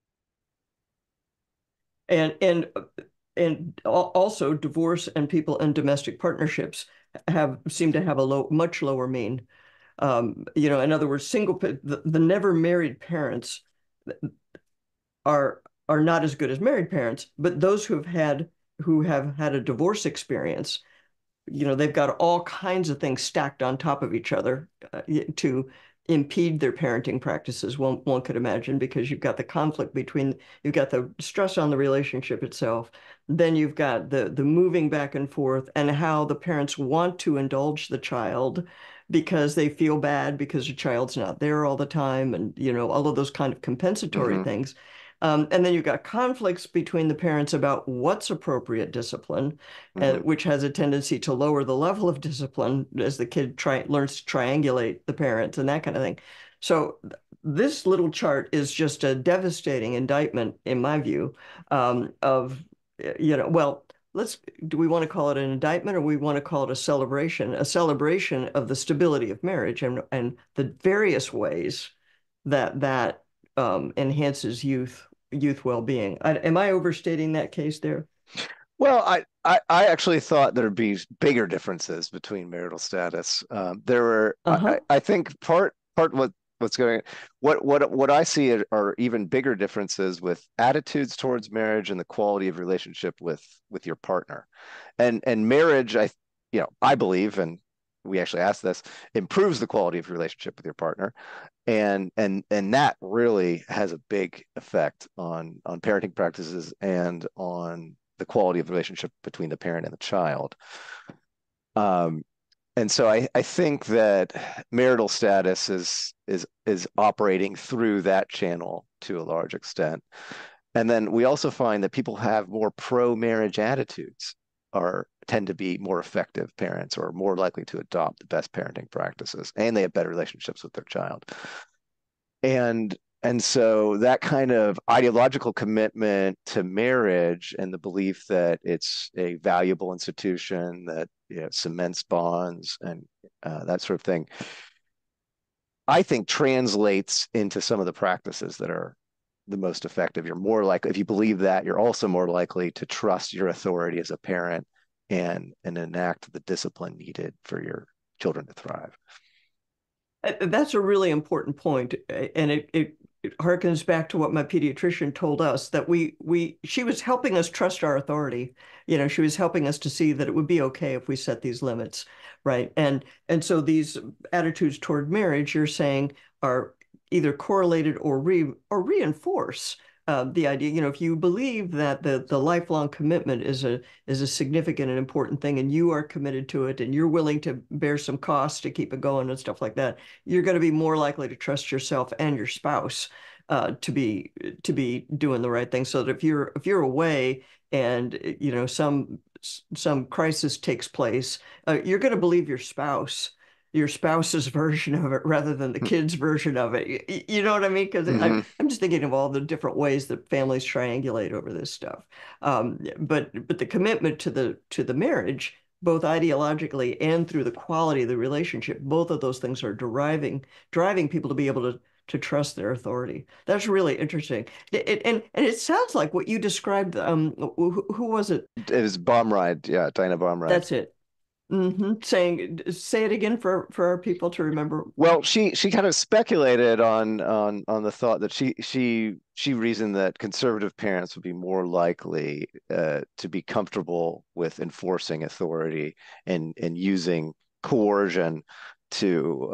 And also divorce and people in domestic partnerships have seem to have a much lower mean. In other words, the never married parents are not as good as married parents, but those who have had a divorce experience, they've got all kinds of things stacked on top of each other to impede their parenting practices. One could imagine, because you've got the stress on the relationship itself, then you've got the moving back and forth, and how the parents want to indulge the child because they feel bad because the child's not there all the time, and all of those kind of compensatory Hmm. things. And then you've got conflicts between the parents about what's appropriate discipline, Hmm. which has a tendency to lower the level of discipline as the kid learns to triangulate the parents and that kind of thing. So this little chart is just a devastating indictment, in my view, of, well, do we want to call it an indictment, or we want to call it a celebration of the stability of marriage and the various ways that enhances youth well-being. Am I overstating that case there? Well, I actually thought there'd be bigger differences between marital status. There were, Uh-huh. I think what's going, what I see are even bigger differences with attitudes towards marriage and the quality of relationship with your partner, and marriage. I believe, and we actually asked this, improves the quality of your relationship with your partner, and that really has a big effect on parenting practices and on the quality of the relationship between the parent and the child. Um, and so I think that marital status is operating through that channel to a large extent. And then we also find that people have more pro-marriage attitudes or tend to be more effective parents or more likely to adopt the best parenting practices, and they have better relationships with their child. And so that kind of ideological commitment to marriage and the belief that it's a valuable institution that cements bonds and that sort of thing, I think translates into some of the practices that are the most effective. You're more likely, if you believe that, you're also more likely to trust your authority as a parent and enact the discipline needed for your children to thrive. That's a really important point, and it harkens back to what my pediatrician told us, that she was helping us trust our authority. She was helping us to see that it would be okay if we set these limits, right? And so these attitudes toward marriage, you're saying, are either correlated or reinforce the idea. If you believe that the lifelong commitment is a significant and important thing, and you are committed to it, and you're willing to bear some costs to keep it going and stuff like that, you're going to be more likely to trust yourself and your spouse to be doing the right thing. So that if you're away and some crisis takes place, you're going to believe your spouse's version of it rather than the kid's version of it. You know what I mean? Because Hmm. I'm just thinking of all the different ways that families triangulate over this stuff. But the commitment to the marriage, both ideologically and through the quality of the relationship, both of those things are driving people to be able to trust their authority. That's really interesting. And it sounds like what you described. Who was it? It was Baumride, yeah, Dinah Baumride. That's it. Say it again for our people to remember. Well, she kind of speculated on the thought that she reasoned that conservative parents would be more likely to be comfortable with enforcing authority and using coercion to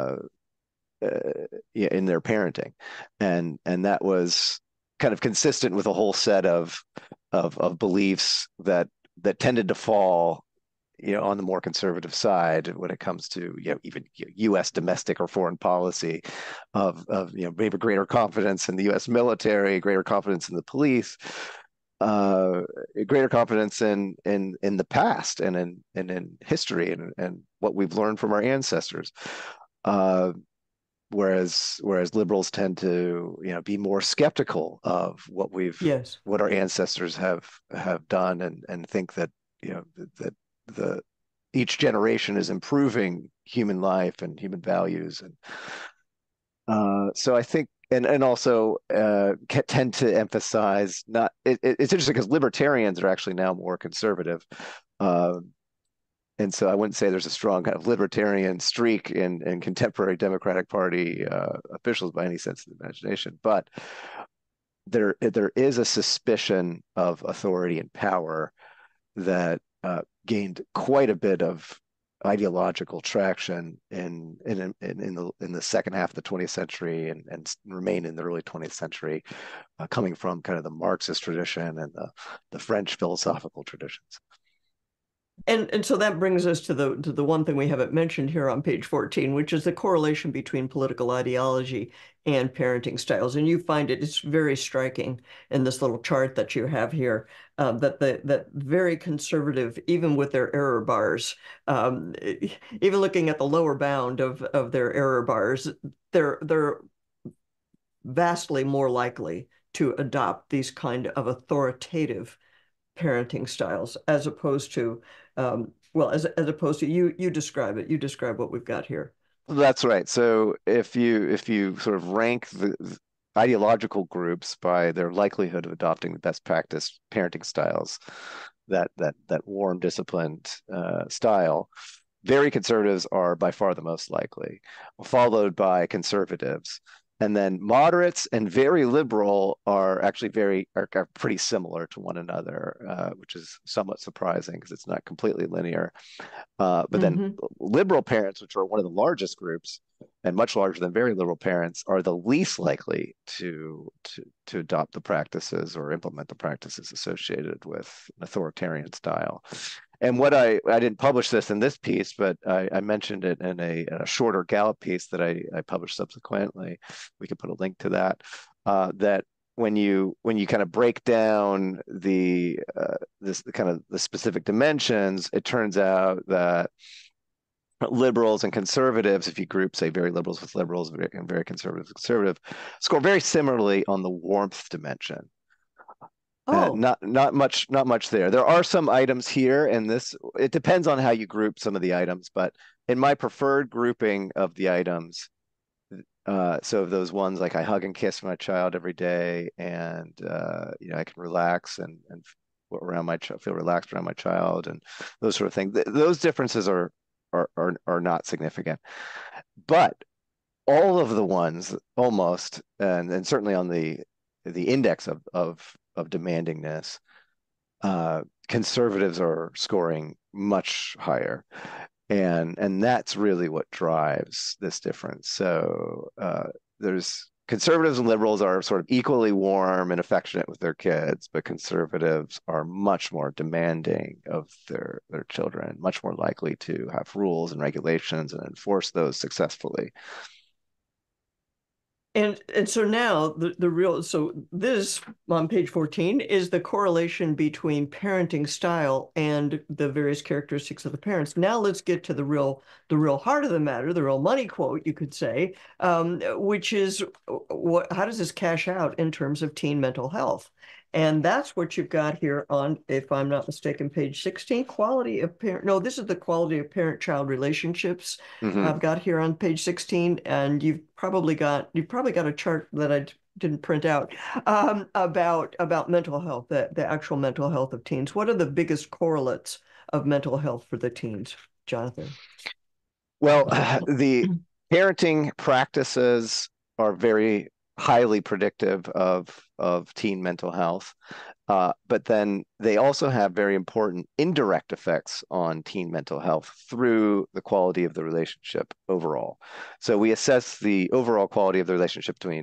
yeah, in their parenting, and that was kind of consistent with a whole set of beliefs that tended to fall on the more conservative side when it comes to even U.S. domestic or foreign policy, of maybe greater confidence in the U.S. military, greater confidence in the police, uh, greater confidence in the past and in history and what we've learned from our ancestors. Uh, whereas liberals tend to be more skeptical of Yes. what our ancestors have done, and think that that the each generation is improving human life and human values. And so I think, and also tend to emphasize, not it's interesting because libertarians are actually now more conservative. uh, and so I wouldn't say there's a strong kind of libertarian streak in contemporary Democratic Party officials by any sense of the imagination. But there is a suspicion of authority and power that gained quite a bit of ideological traction in the second half of the 20th century, and remain in the early 20th century, coming from kind of the Marxist tradition and the French philosophical traditions. And so that brings us to the one thing we haven't mentioned here on page 14, which is the correlation between political ideology and parenting styles. And you find it's very striking in this little chart that you have here, that very conservative, even with their error bars, even looking at the lower bound of their error bars, they're vastly more likely to adopt these kind of authoritative parenting styles, as opposed to well, as opposed to you describe it. You describe what we've got here. That's right. So if you sort of rank the ideological groups by their likelihood of adopting the best practice parenting styles, that warm, disciplined style, very conservatives are by far the most likely, followed by conservatives. And then moderates and very liberal are actually are pretty similar to one another, which is somewhat surprising because it's not completely linear. But then Hmm. liberal parents, which are one of the largest groups and much larger than very liberal parents, are the least likely to adopt the practices or implement the practices associated with an authoritarian style. And I didn't publish this in this piece, but I mentioned it in a shorter Gallup piece that I published subsequently. We could put a link to that. That when you kind of break down the kind of the specific dimensions, it turns out that liberals and conservatives, if you group, say, very liberals with liberals and very conservative with conservative, score very similarly on the warmth dimension. Oh, Not much there. There are some items here, and this it depends on how you group some of the items. But in my preferred grouping of the items, so those ones like I hug and kiss my child every day, and I can relax and feel relaxed around my child, and those sort of things. Those differences are not significant. But all of the ones almost, and certainly on the index of demandingness, conservatives are scoring much higher, and that's really what drives this difference. So there's conservatives and liberals are sort of equally warm and affectionate with their kids, but conservatives are much more demanding of their children, much more likely to have rules and regulations and enforce those successfully. and so now the real so this on page 14 is the correlation between parenting style and the various characteristics of the parents. Now let's get to the real heart of the matter, the real money quote, you could say, which is how does this cash out in terms of teen mental health? And that's what you've got here on, if I'm not mistaken, page 16, quality of parent. No, this is the quality of parent-child relationships Hmm. I've got here on page 16, and you've probably got a chart that I didn't print out, about mental health, the actual mental health of teens. What are the biggest correlates of mental health for the teens, Jonathan? Well, the parenting practices are very highly predictive of teen mental health. But then they also have very important indirect effects on teen mental health through the quality of the relationship overall. So we assess the overall quality of the relationship between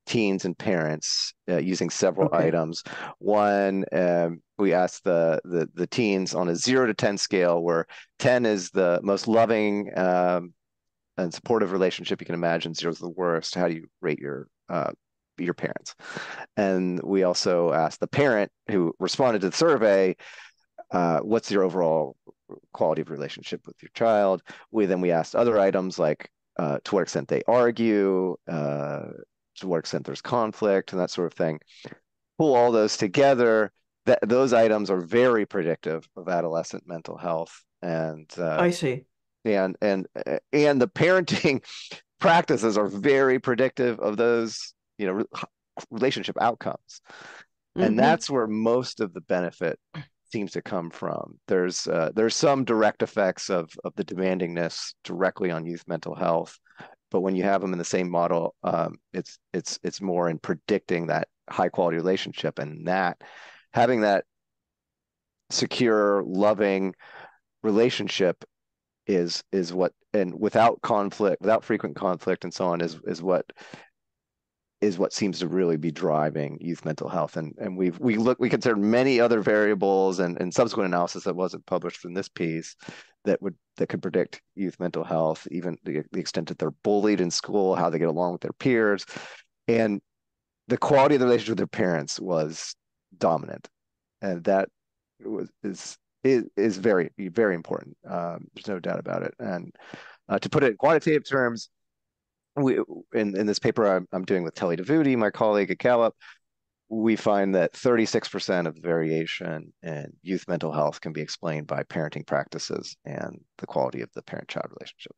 teens and parents using several Okay. items. One, we asked the teens on a 0 to 10 scale, where 10 is the most loving and supportive relationship you can imagine. 0 is the worst. How do you rate your parents? And we also asked the parent who responded to the survey, what's your overall quality of relationship with your child? We asked other items like to what extent they argue, to what extent there's conflict, and that sort of thing. Pull all those together. Those items are very predictive of adolescent mental health, I see. and the parenting practices are very predictive of those, relationship outcomes. And Hmm. that's where most of the benefit seems to come from. There's some direct effects of the demandingness directly on youth mental health, but when you have them in the same model, it's more in predicting that high quality relationship, and that having that secure, loving relationship is what, and without conflict, without frequent conflict and so on, is what seems to really be driving youth mental health. And we considered many other variables and subsequent analysis that wasn't published in this piece that could predict youth mental health, even the extent that they're bullied in school, how they get along with their peers, and the quality of the relationship with their parents was dominant, and that was is very very important. There's no doubt about it. And to put it in quantitative terms, we in this paper I'm doing with Telly DeVuti, my colleague at Gallup, we find that 36% of the variation in youth mental health can be explained by parenting practices and the quality of the parent-child relationship.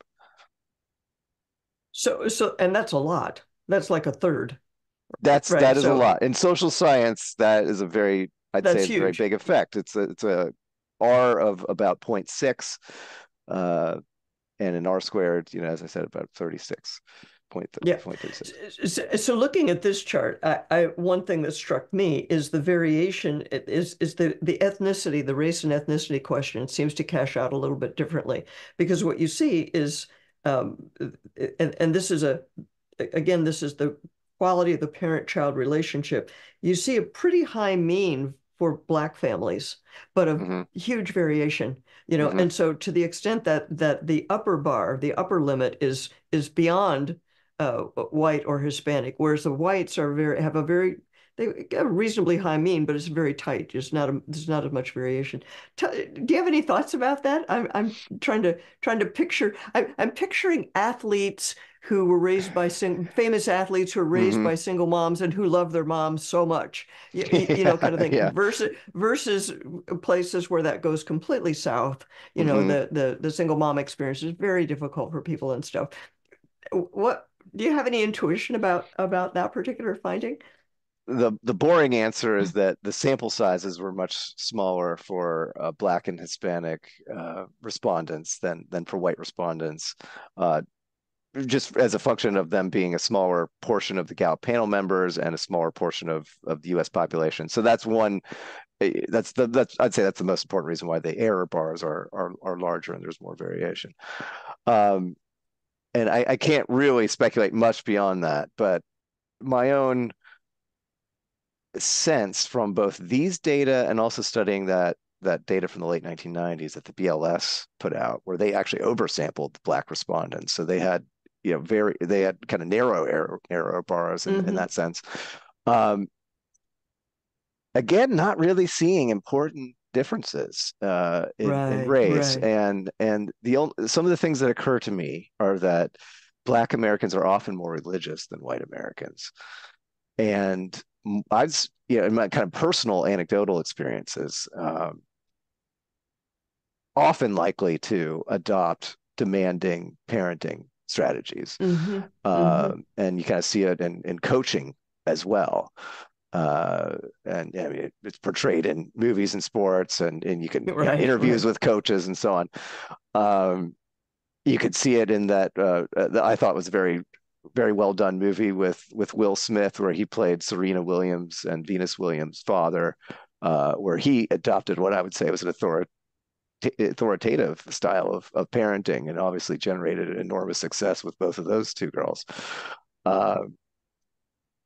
And that's a lot. That's like a third, That right? is a So lot. In social science, that is a very, I'd say that's it's a very huge. big effect. It's a R of about 0.6, uh, and an R squared, as I said, about 36, Yeah. 0.36. So looking at this chart, one thing that struck me is the variation is the ethnicity, the race and ethnicity question seems to cash out a little bit differently, because what you see is, and this is again, this is the quality of the parent-child relationship. You see a pretty high mean for Black families, but a Hmm. huge variation, Hmm. and so to the extent that the upper bar, the upper limit is beyond white or Hispanic, whereas the whites have a very they have a reasonably high mean, but it's very tight. There's not as much variation. Do you have any thoughts about that? I'm trying to picture. I'm picturing athletes who were raised by famous athletes who were raised Hmm. by single moms and who love their moms so much, kind Yeah, of thing, yeah. versus places where that goes completely south. Hmm. The single mom experience is very difficult for people and stuff. What do you have any intuition about that particular finding? The boring answer is that the sample sizes were much smaller for Black and Hispanic respondents than for white respondents, uh, just as a function of them being a smaller portion of the Gallup panel members and a smaller portion of the U.S. population. So that's one. That's I'd say that's the most important reason why the error bars are larger and there's more variation. Um, and I can't really speculate much beyond that, but my own sense from both these data and also studying that data from the late 1990s that the BLS put out, where they actually oversampled the Black respondents. So they had, they had kind of narrow error bars in Hmm. that sense. Um, Again, not really seeing important differences in Right, race, right. and some of the things that occur to me are that Black Americans are often more religious than white Americans. And I've, in my kind of personal anecdotal experiences, often likely to adopt demanding parenting strategies. Hmm. Hmm. And you kind of see it in coaching as well. And I mean, it's portrayed in movies and sports, and you can, Right, interviews right. with coaches and so on. Um, you could see it in that I thought was very very well done movie with Will Smith, where he played Serena Williams and Venus Williams' father, where he adopted what I would say was an authoritative style of parenting, and obviously generated an enormous success with both of those two girls. Uh,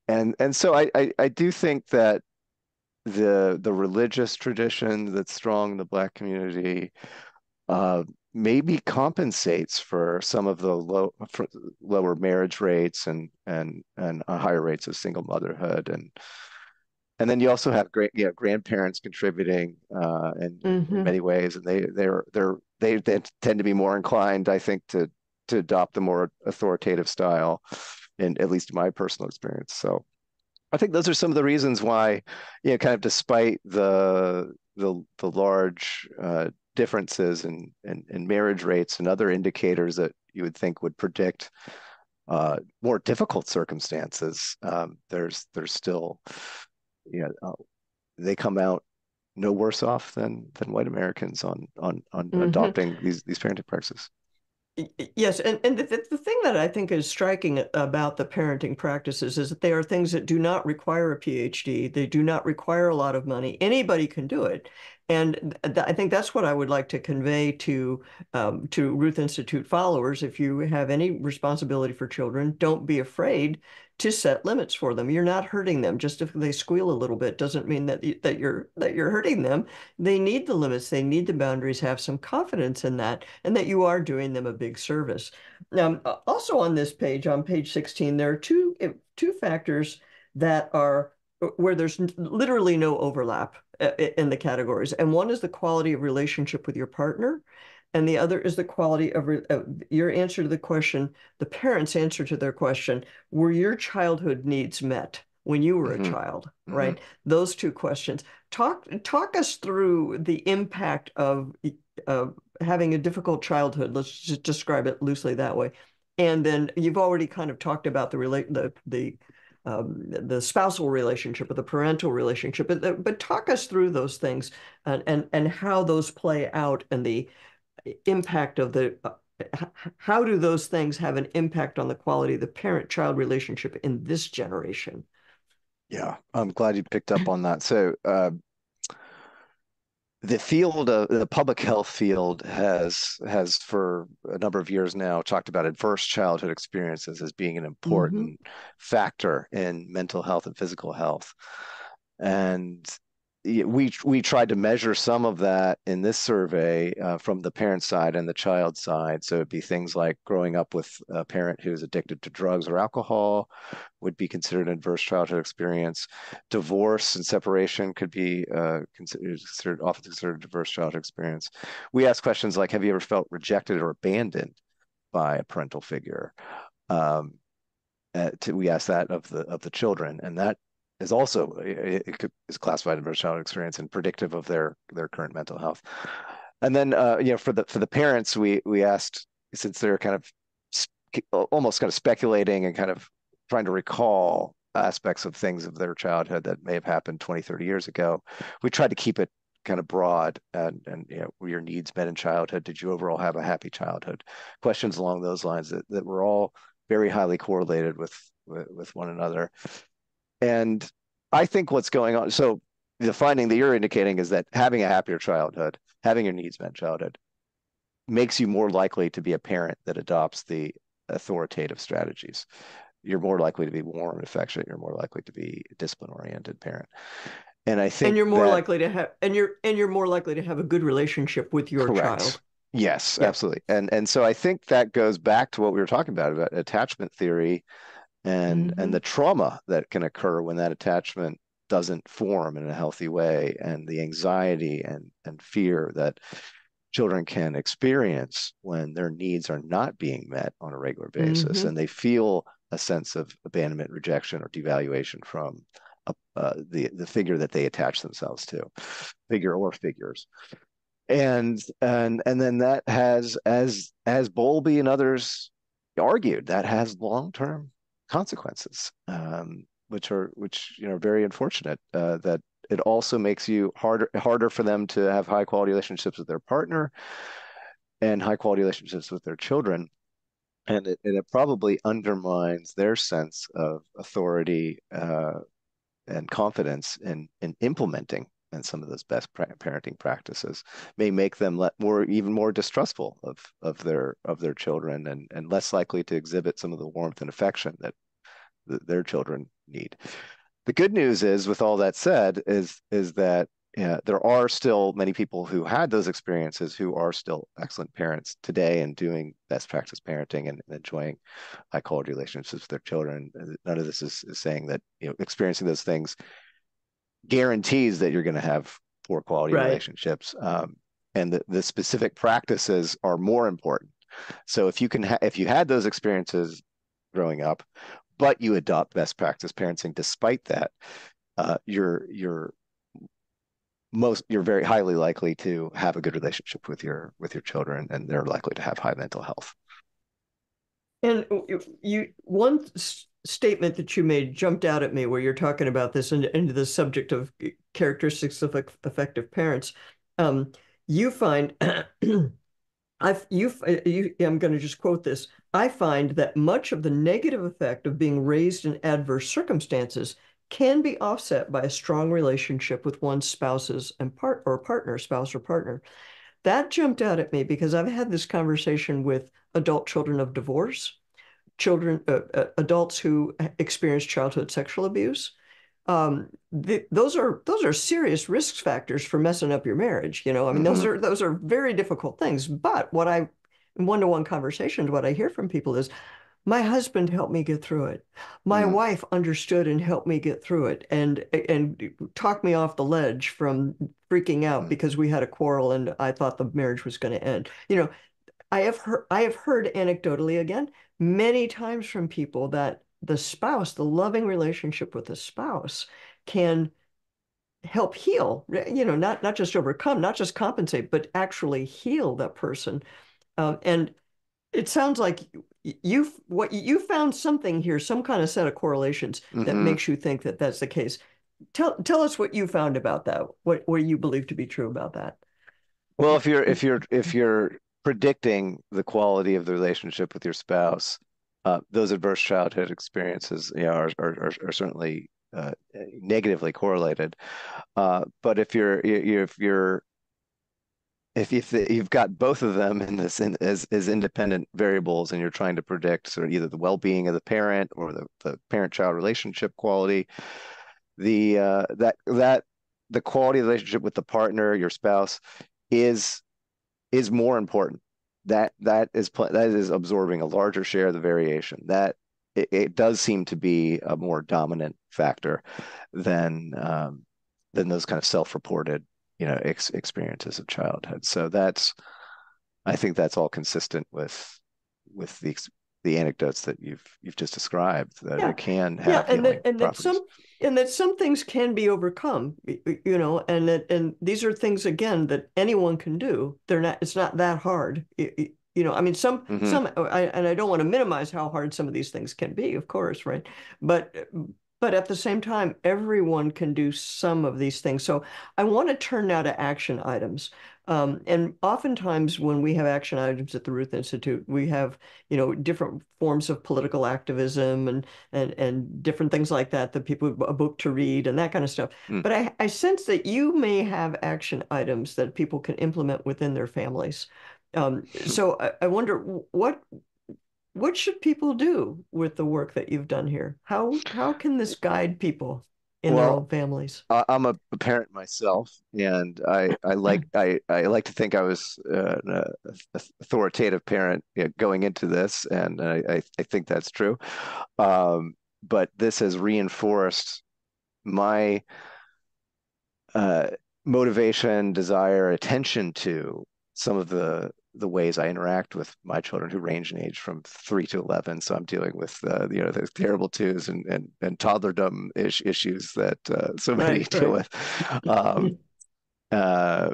And so I do think that the religious tradition that's strong in the Black community uh, maybe compensates for some of the lower marriage rates and higher rates of single motherhood, and then you also have grandparents contributing in Hmm. many ways, and they tend to be more inclined, I think, to adopt the more authoritative style, in at least my personal experience. So I think those are some of the reasons why, kind of despite the large differences in marriage rates and other indicators that you would think would predict more difficult circumstances, there's still, you know, they come out no worse off than white Americans on Hmm. adopting these parenting practices. Yes, and the thing that I think is striking about the parenting practices is that they are things that do not require a PhD. They do not require a lot of money. Anybody can do it. And I think that's what I would like to convey to Ruth Institute followers. If you have any responsibility for children, don't be afraid to set limits for them. You're not hurting them. Just if they squeal a little bit doesn't mean that you're hurting them. They need the limits, they need the boundaries, have some confidence in that, and that you are doing them a big service. Also on this page, on page 16, there are two factors that are where there's literally no overlap in the categories. And one is the quality of relationship with your partner, and the other is the quality of your answer to the question, the parents' answer to their question, were your childhood needs met when you were a Hmm. child, Hmm. right? Those two questions. Talk us through the impact of having a difficult childhood. Let's just describe it loosely that way. And then you've already kind of talked about the spousal relationship or the parental relationship, but talk us through those things and how those play out and the impact of the how do those things have an impact on the quality of the parent-child relationship in this generation? Yeah, I'm glad you picked up on that. So, the field of the public health field has for a number of years now talked about adverse childhood experiences as being an Hmm. important factor in mental health and physical health. And we tried to measure some of that in this survey from the parent side and the child side. So it'd be things like growing up with a parent who's addicted to drugs or alcohol would be considered an adverse childhood experience. Divorce and separation could be often considered a diverse childhood experience. We ask questions like, have you ever felt rejected or abandoned by a parental figure? Um, we ask that of the children, and that is also is classified as childhood experience and predictive of their current mental health. And then for the parents, we asked, since they're kind of almost kind of speculating and kind of trying to recall aspects of things of their childhood that may have happened 20, 30 years ago, we tried to keep it kind of broad and were your needs met in childhood? Did you overall have a happy childhood? Questions along those lines that were all very highly correlated with one another. And I think what's going on, so the finding that you're indicating is that having a happier childhood, having your needs met in childhood, makes you more likely to be a parent that adopts the authoritative strategies. You're more likely to be warm and affectionate. You're more likely to be a discipline-oriented parent. And I And think you're more that likely to have and you're more likely to have a good relationship with your correct. child. Yes, Yeah. absolutely. And so I think that goes back to what we were talking about attachment theory and the Hmm. trauma that can occur when that attachment doesn't form in a healthy way, and the anxiety and fear that children can experience when their needs are not being met on a regular basis, Hmm. and they feel a sense of abandonment, rejection, or devaluation from the figure that they attach themselves to, figure or figures. And then that has, as Bowlby and others argued, that has long-term consequences, which very unfortunate. That it also makes you harder for them to have high quality relationships with their partner and high quality relationships with their children. And it probably undermines their sense of authority and confidence in implementing and some of those best parenting practices, may make them even more distrustful of their children and less likely to exhibit some of the warmth and affection their children need. The good news is, with all that said, is that there are still many people who had those experiences who are still excellent parents today and doing best practice parenting and enjoying high quality relationships with their children. None of this is saying that experiencing those things guarantees that you're going to have poor quality Right. relationships. And the specific practices are more important. So if if you had those experiences growing up, but you adopt best practice parenting despite that, you're very highly likely to have a good relationship with your children, and they're likely to have high mental health. And one statement that you made jumped out at me where you're talking about this and the subject of characteristics of effective parents. Um, you find I'm going to just quote this. I find that much of the negative effect of being raised in adverse circumstances can be offset by a strong relationship with one's spouses and partner, spouse or partner. That jumped out at me because I've had this conversation with adult children of divorce, adults who experience childhood sexual abuse. Those are serious risk factors for messing up your marriage. I mean, those Mm-hmm. are very difficult things. But in one-to-one conversations, what I hear from people is, my husband helped me get through it. My Mm-hmm. wife understood and helped me get through it, and talked me off the ledge from freaking out because we had a quarrel and I thought the marriage was going to end. I have heard anecdotally again many times from people that the loving relationship with the spouse can help heal, not just overcome, not just compensate, but actually heal that person. And it sounds like you found something here, some kind of set of correlations that Mm-hmm. makes you think that that's the case. Tell us what you found about that. What you believe to be true about that. Well, if you're predicting the quality of the relationship with your spouse, those adverse childhood experiences, are certainly negatively correlated. But if you've got both of them as independent variables, and you're trying to predict sort of either the well-being of the parent or the parent-child relationship quality, the that the quality of the relationship with the partner, your spouse, is is more important. That is absorbing a larger share of the variation. That it does seem to be a more dominant factor than those kind of self-reported, experiences of childhood. So I think that's all consistent with the anecdotes that you've just described, that Yeah. it can Yeah, have and healing that and that properties. some and that some things can be overcome, and these are things again that anyone can do. It's not that hard. I mean, Hmm. and I don't want to minimize how hard some of these things can be, of course, right? But but at the same time, everyone can do some of these things. So I want to turn now to action items. And oftentimes when we have action items at the Ruth Institute, we have, different forms of political activism and different things like that, people, a book to read and that kind of stuff. Mm. But I sense that you may have action items that people can implement within their families. So I wonder what should people do with the work that you've done here? How can this guide people in their Well, own families? I'm a parent myself, and I like to think I was an authoritative parent, going into this, and I think that's true. But this has reinforced my uh, motivation, desire, attention to some of the ways I interact with my children, who range in age from 3 to 11. So I'm dealing with the terrible twos and toddlerdom issues that so many Right, deal right. with. Um, uh,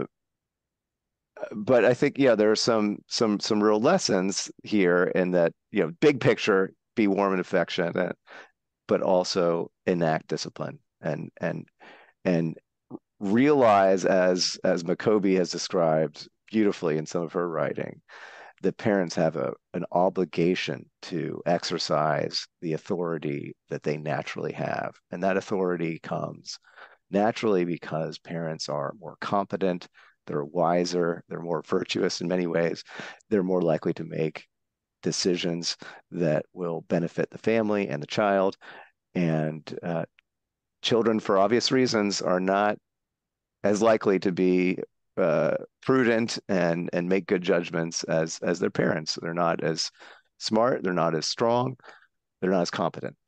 but I think, there are some real lessons here, in that, big picture, be warm and affectionate, but also enact discipline, and realize, as Maccoby has described beautifully in some of her writing, that parents have an obligation to exercise the authority that they naturally have. And that authority comes naturally because parents are more competent, they're wiser, they're more virtuous in many ways, they're more likely to make decisions that will benefit the family and the child. And children, for obvious reasons, are not as likely to be prudent and make good judgments as their parents. They're not as smart, they're not as strong, they're not as competent,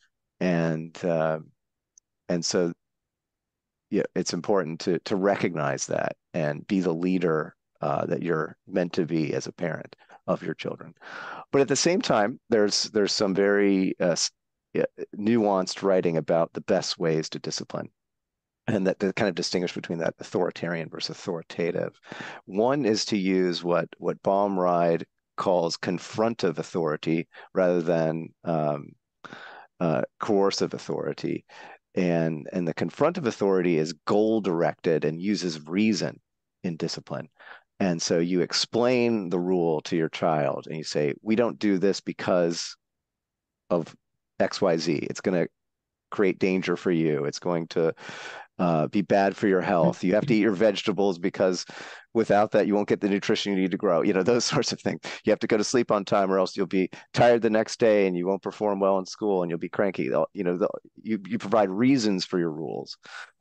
and so yeah, it's important to recognize that and be the leader that you're meant to be as a parent of your children. But at the same time, there's some very yeah, nuanced writing about the best ways to discipline, and that kind of distinguish between that authoritarian versus authoritative. One is to use what Baumride calls confrontive authority rather than coercive authority. And the confrontive authority is goal directed and uses reason in discipline. And so you explain the rule to your child and you say, we don't do this because of XYZ. It's going to create danger for you. It's going to be bad for your health. You have to eat your vegetables because without that, you won't get the nutrition you need to grow. You know, those sorts of things. You have to go to sleep on time or else you'll be tired the next day and you won't perform well in school and you'll be cranky. You know, you provide reasons for your rules.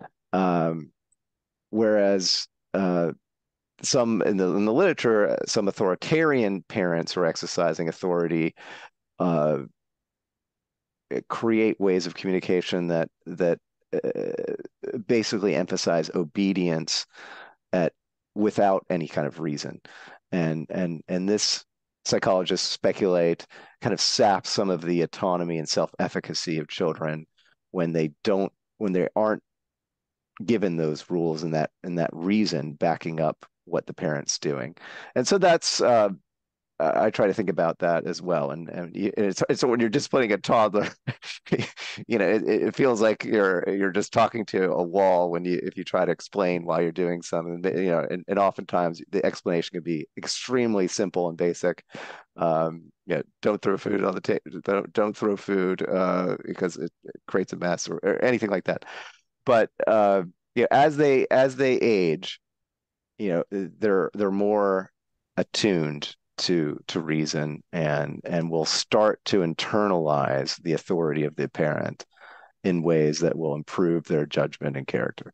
Whereas some in the literature, some authoritarian parents who are exercising authority uh, create ways of communication that basically emphasize obedience at without any kind of reason. And this psychologists speculate kind of saps some of the autonomy and self-efficacy of children when they aren't given those rules and that reason backing up what the parent's doing. And so that's I try to think about that as well. And it's when you're disciplining a toddler, you know, it feels like you're just talking to a wall if you try to explain why you're doing something, you know, and oftentimes the explanation can be extremely simple and basic. Yeah, don't throw food on the table. Don't throw food because it creates a mess or anything like that. But you know, as they age, you know, they're more attuned to reason and will start to internalize the authority of the parent in ways that will improve their judgment and character.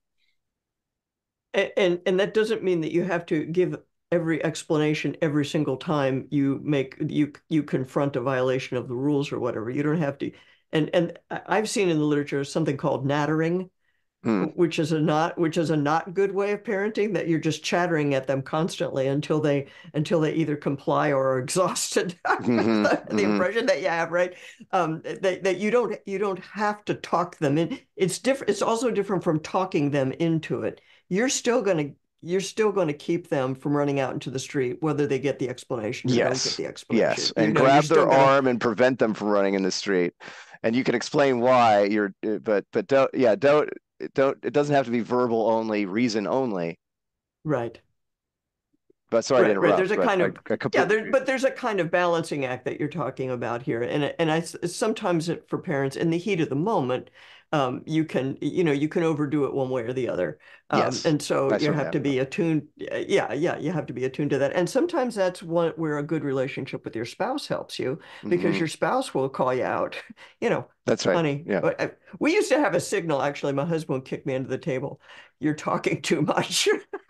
And that doesn't mean that you have to give every explanation every single time you confront a violation of the rules or whatever. You don't have to. And I've seen in the literature something called nattering, Hmm. which is a not good way of parenting, that you're just chattering at them constantly until they either comply or are exhausted. Hmm. The Hmm. impression that you have, right? That you don't have to talk them in. It's different. It's also different from talking them into it. You're still going to keep them from running out into the street, whether they get the explanation or don't get Yes, the yes, explanation. You and know, you're grab still their going to arm and prevent them from running in the street. And you can explain why but don't, yeah, don't, it doesn't have to be verbal only, reason only. right. But sorry to Right. There's interrupt, a but kind of I completely agree. but there's a kind of balancing act that you're talking about here, and I sometimes for parents in the heat of the moment, you can overdo it one way or the other, Yes, and so I you certainly have to have done. be attuned. Yeah, you have to be attuned to that, and sometimes that's where a good relationship with your spouse helps you because Hmm. your spouse will call you out, you know. That's right. Honey, Yeah. we used to have a signal. Actually, my husband would kick me under the table. You're talking too much.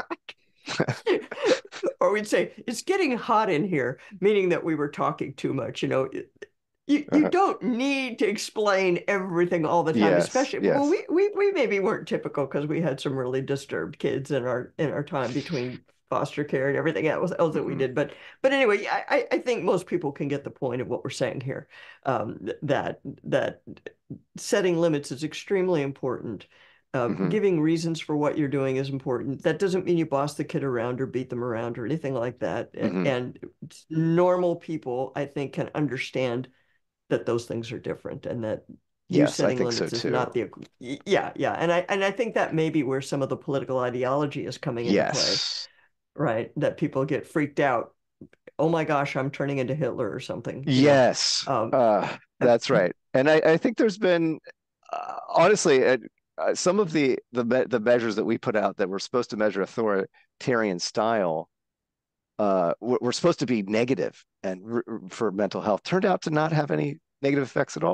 Or we'd say, it's getting hot in here, meaning that we were talking too much. You know, you don't need to explain everything all the time, Yes, especially, well, yes. we maybe weren't typical because we had some really disturbed kids in our time between foster care and everything else that we Hmm. did. But anyway, I think most people can get the point of what we're saying here. That setting limits is extremely important. Hmm. Giving reasons for what you're doing is important. That doesn't mean you boss the kid around or beat them around or anything like that. Hmm. And normal people, I think, can understand that those things are different and that you Yes, I setting think so limits is not too. the yeah. And I think that may be where some of the political ideology is coming into play, Yes. right? That people get freaked out. Oh my gosh, I'm turning into Hitler or something, you know. Yes. Um, That's right. And I think there's been honestly some of the measures that we put out that were supposed to measure authoritarian style were supposed to be negative and for mental health turned out to not have any negative effects at all.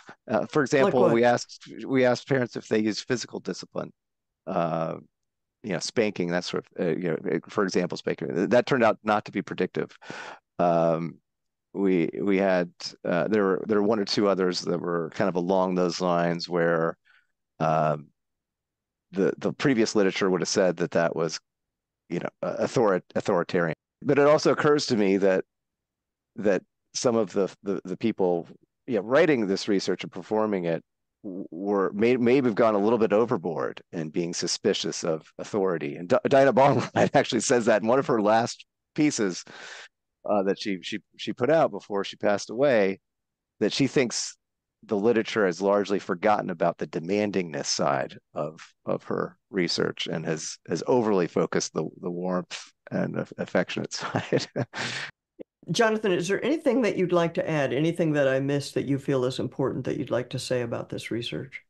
For Like example, what? we asked parents if they use physical discipline, uh, spanking, that sort of, for example, spanking. That turned out not to be predictive. Um, we had there were one or two others that were kind of along those lines where um, the previous literature would have said that that was authoritarian. But it also occurs to me that some of the people writing this research and performing it may have gone a little bit overboard in being suspicious of authority. And Dinah Baumright actually says that in one of her last pieces that she put out before she passed away, that she thinks the literature has largely forgotten about the demandingness side of her research and has overly focused the warmth and affectionate side. Jonathan, is there anything that you'd like to add? Anything that I missed that you feel is important that you'd like to say about this research?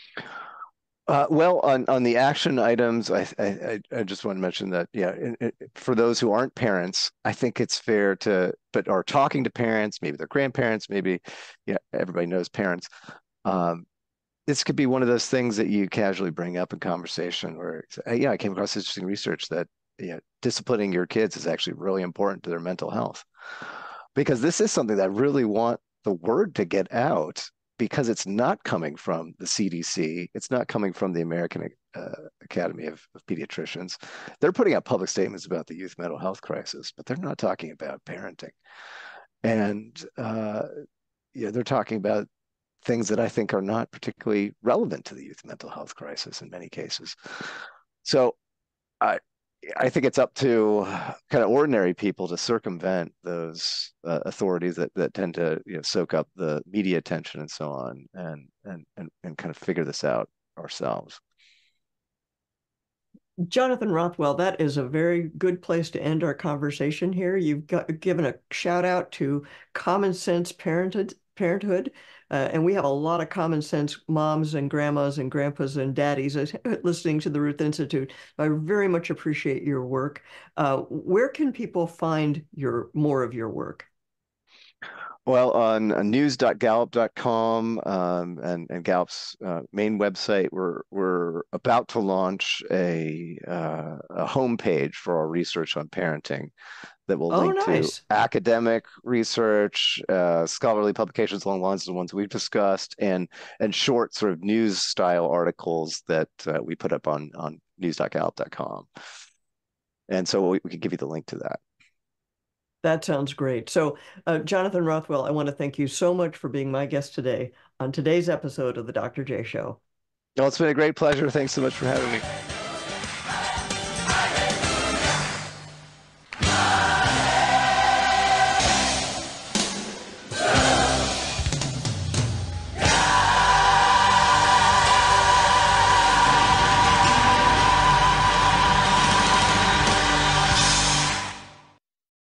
Well, on the action items, I just want to mention that, yeah, for those who aren't parents, I think it's fair to, but are talking to parents, maybe their grandparents, maybe, yeah, everybody knows parents. Um, this could be one of those things that you casually bring up in conversation where, yeah, I came across interesting research that, disciplining your kids is actually really important to their mental health, because this is something that I really want the word to get out, because it's not coming from the CDC. It's not coming from the American Academy of Pediatricians. They're putting out public statements about the youth mental health crisis, but they're not talking about parenting. And they're talking about things that I think are not particularly relevant to the youth mental health crisis in many cases. So I, I think it's up to kind of ordinary people to circumvent those authorities that tend to soak up the media attention and so on, and kind of figure this out ourselves. Jonathan Rothwell, that is a very good place to end our conversation here. Given a shout out to common sense parenthood, and we have a lot of common sense moms and grandmas and grandpas and daddies listening to the Ruth Institute. I very much appreciate your work. Where can people find more of your work? Well, on news.gallup.com, and Gallup's main website, we're about to launch a homepage for our research on parenting that will Oh, link to nice. academic research, scholarly publications along the lines of the ones we've discussed, and short sort of news style articles that we put up on news.gallup.com. And so we can give you the link to that. That sounds great. So, Jonathan Rothwell, I want to thank you so much for being my guest today on today's episode of the Dr. J Show. Well, it's been a great pleasure. Thanks so much for having me.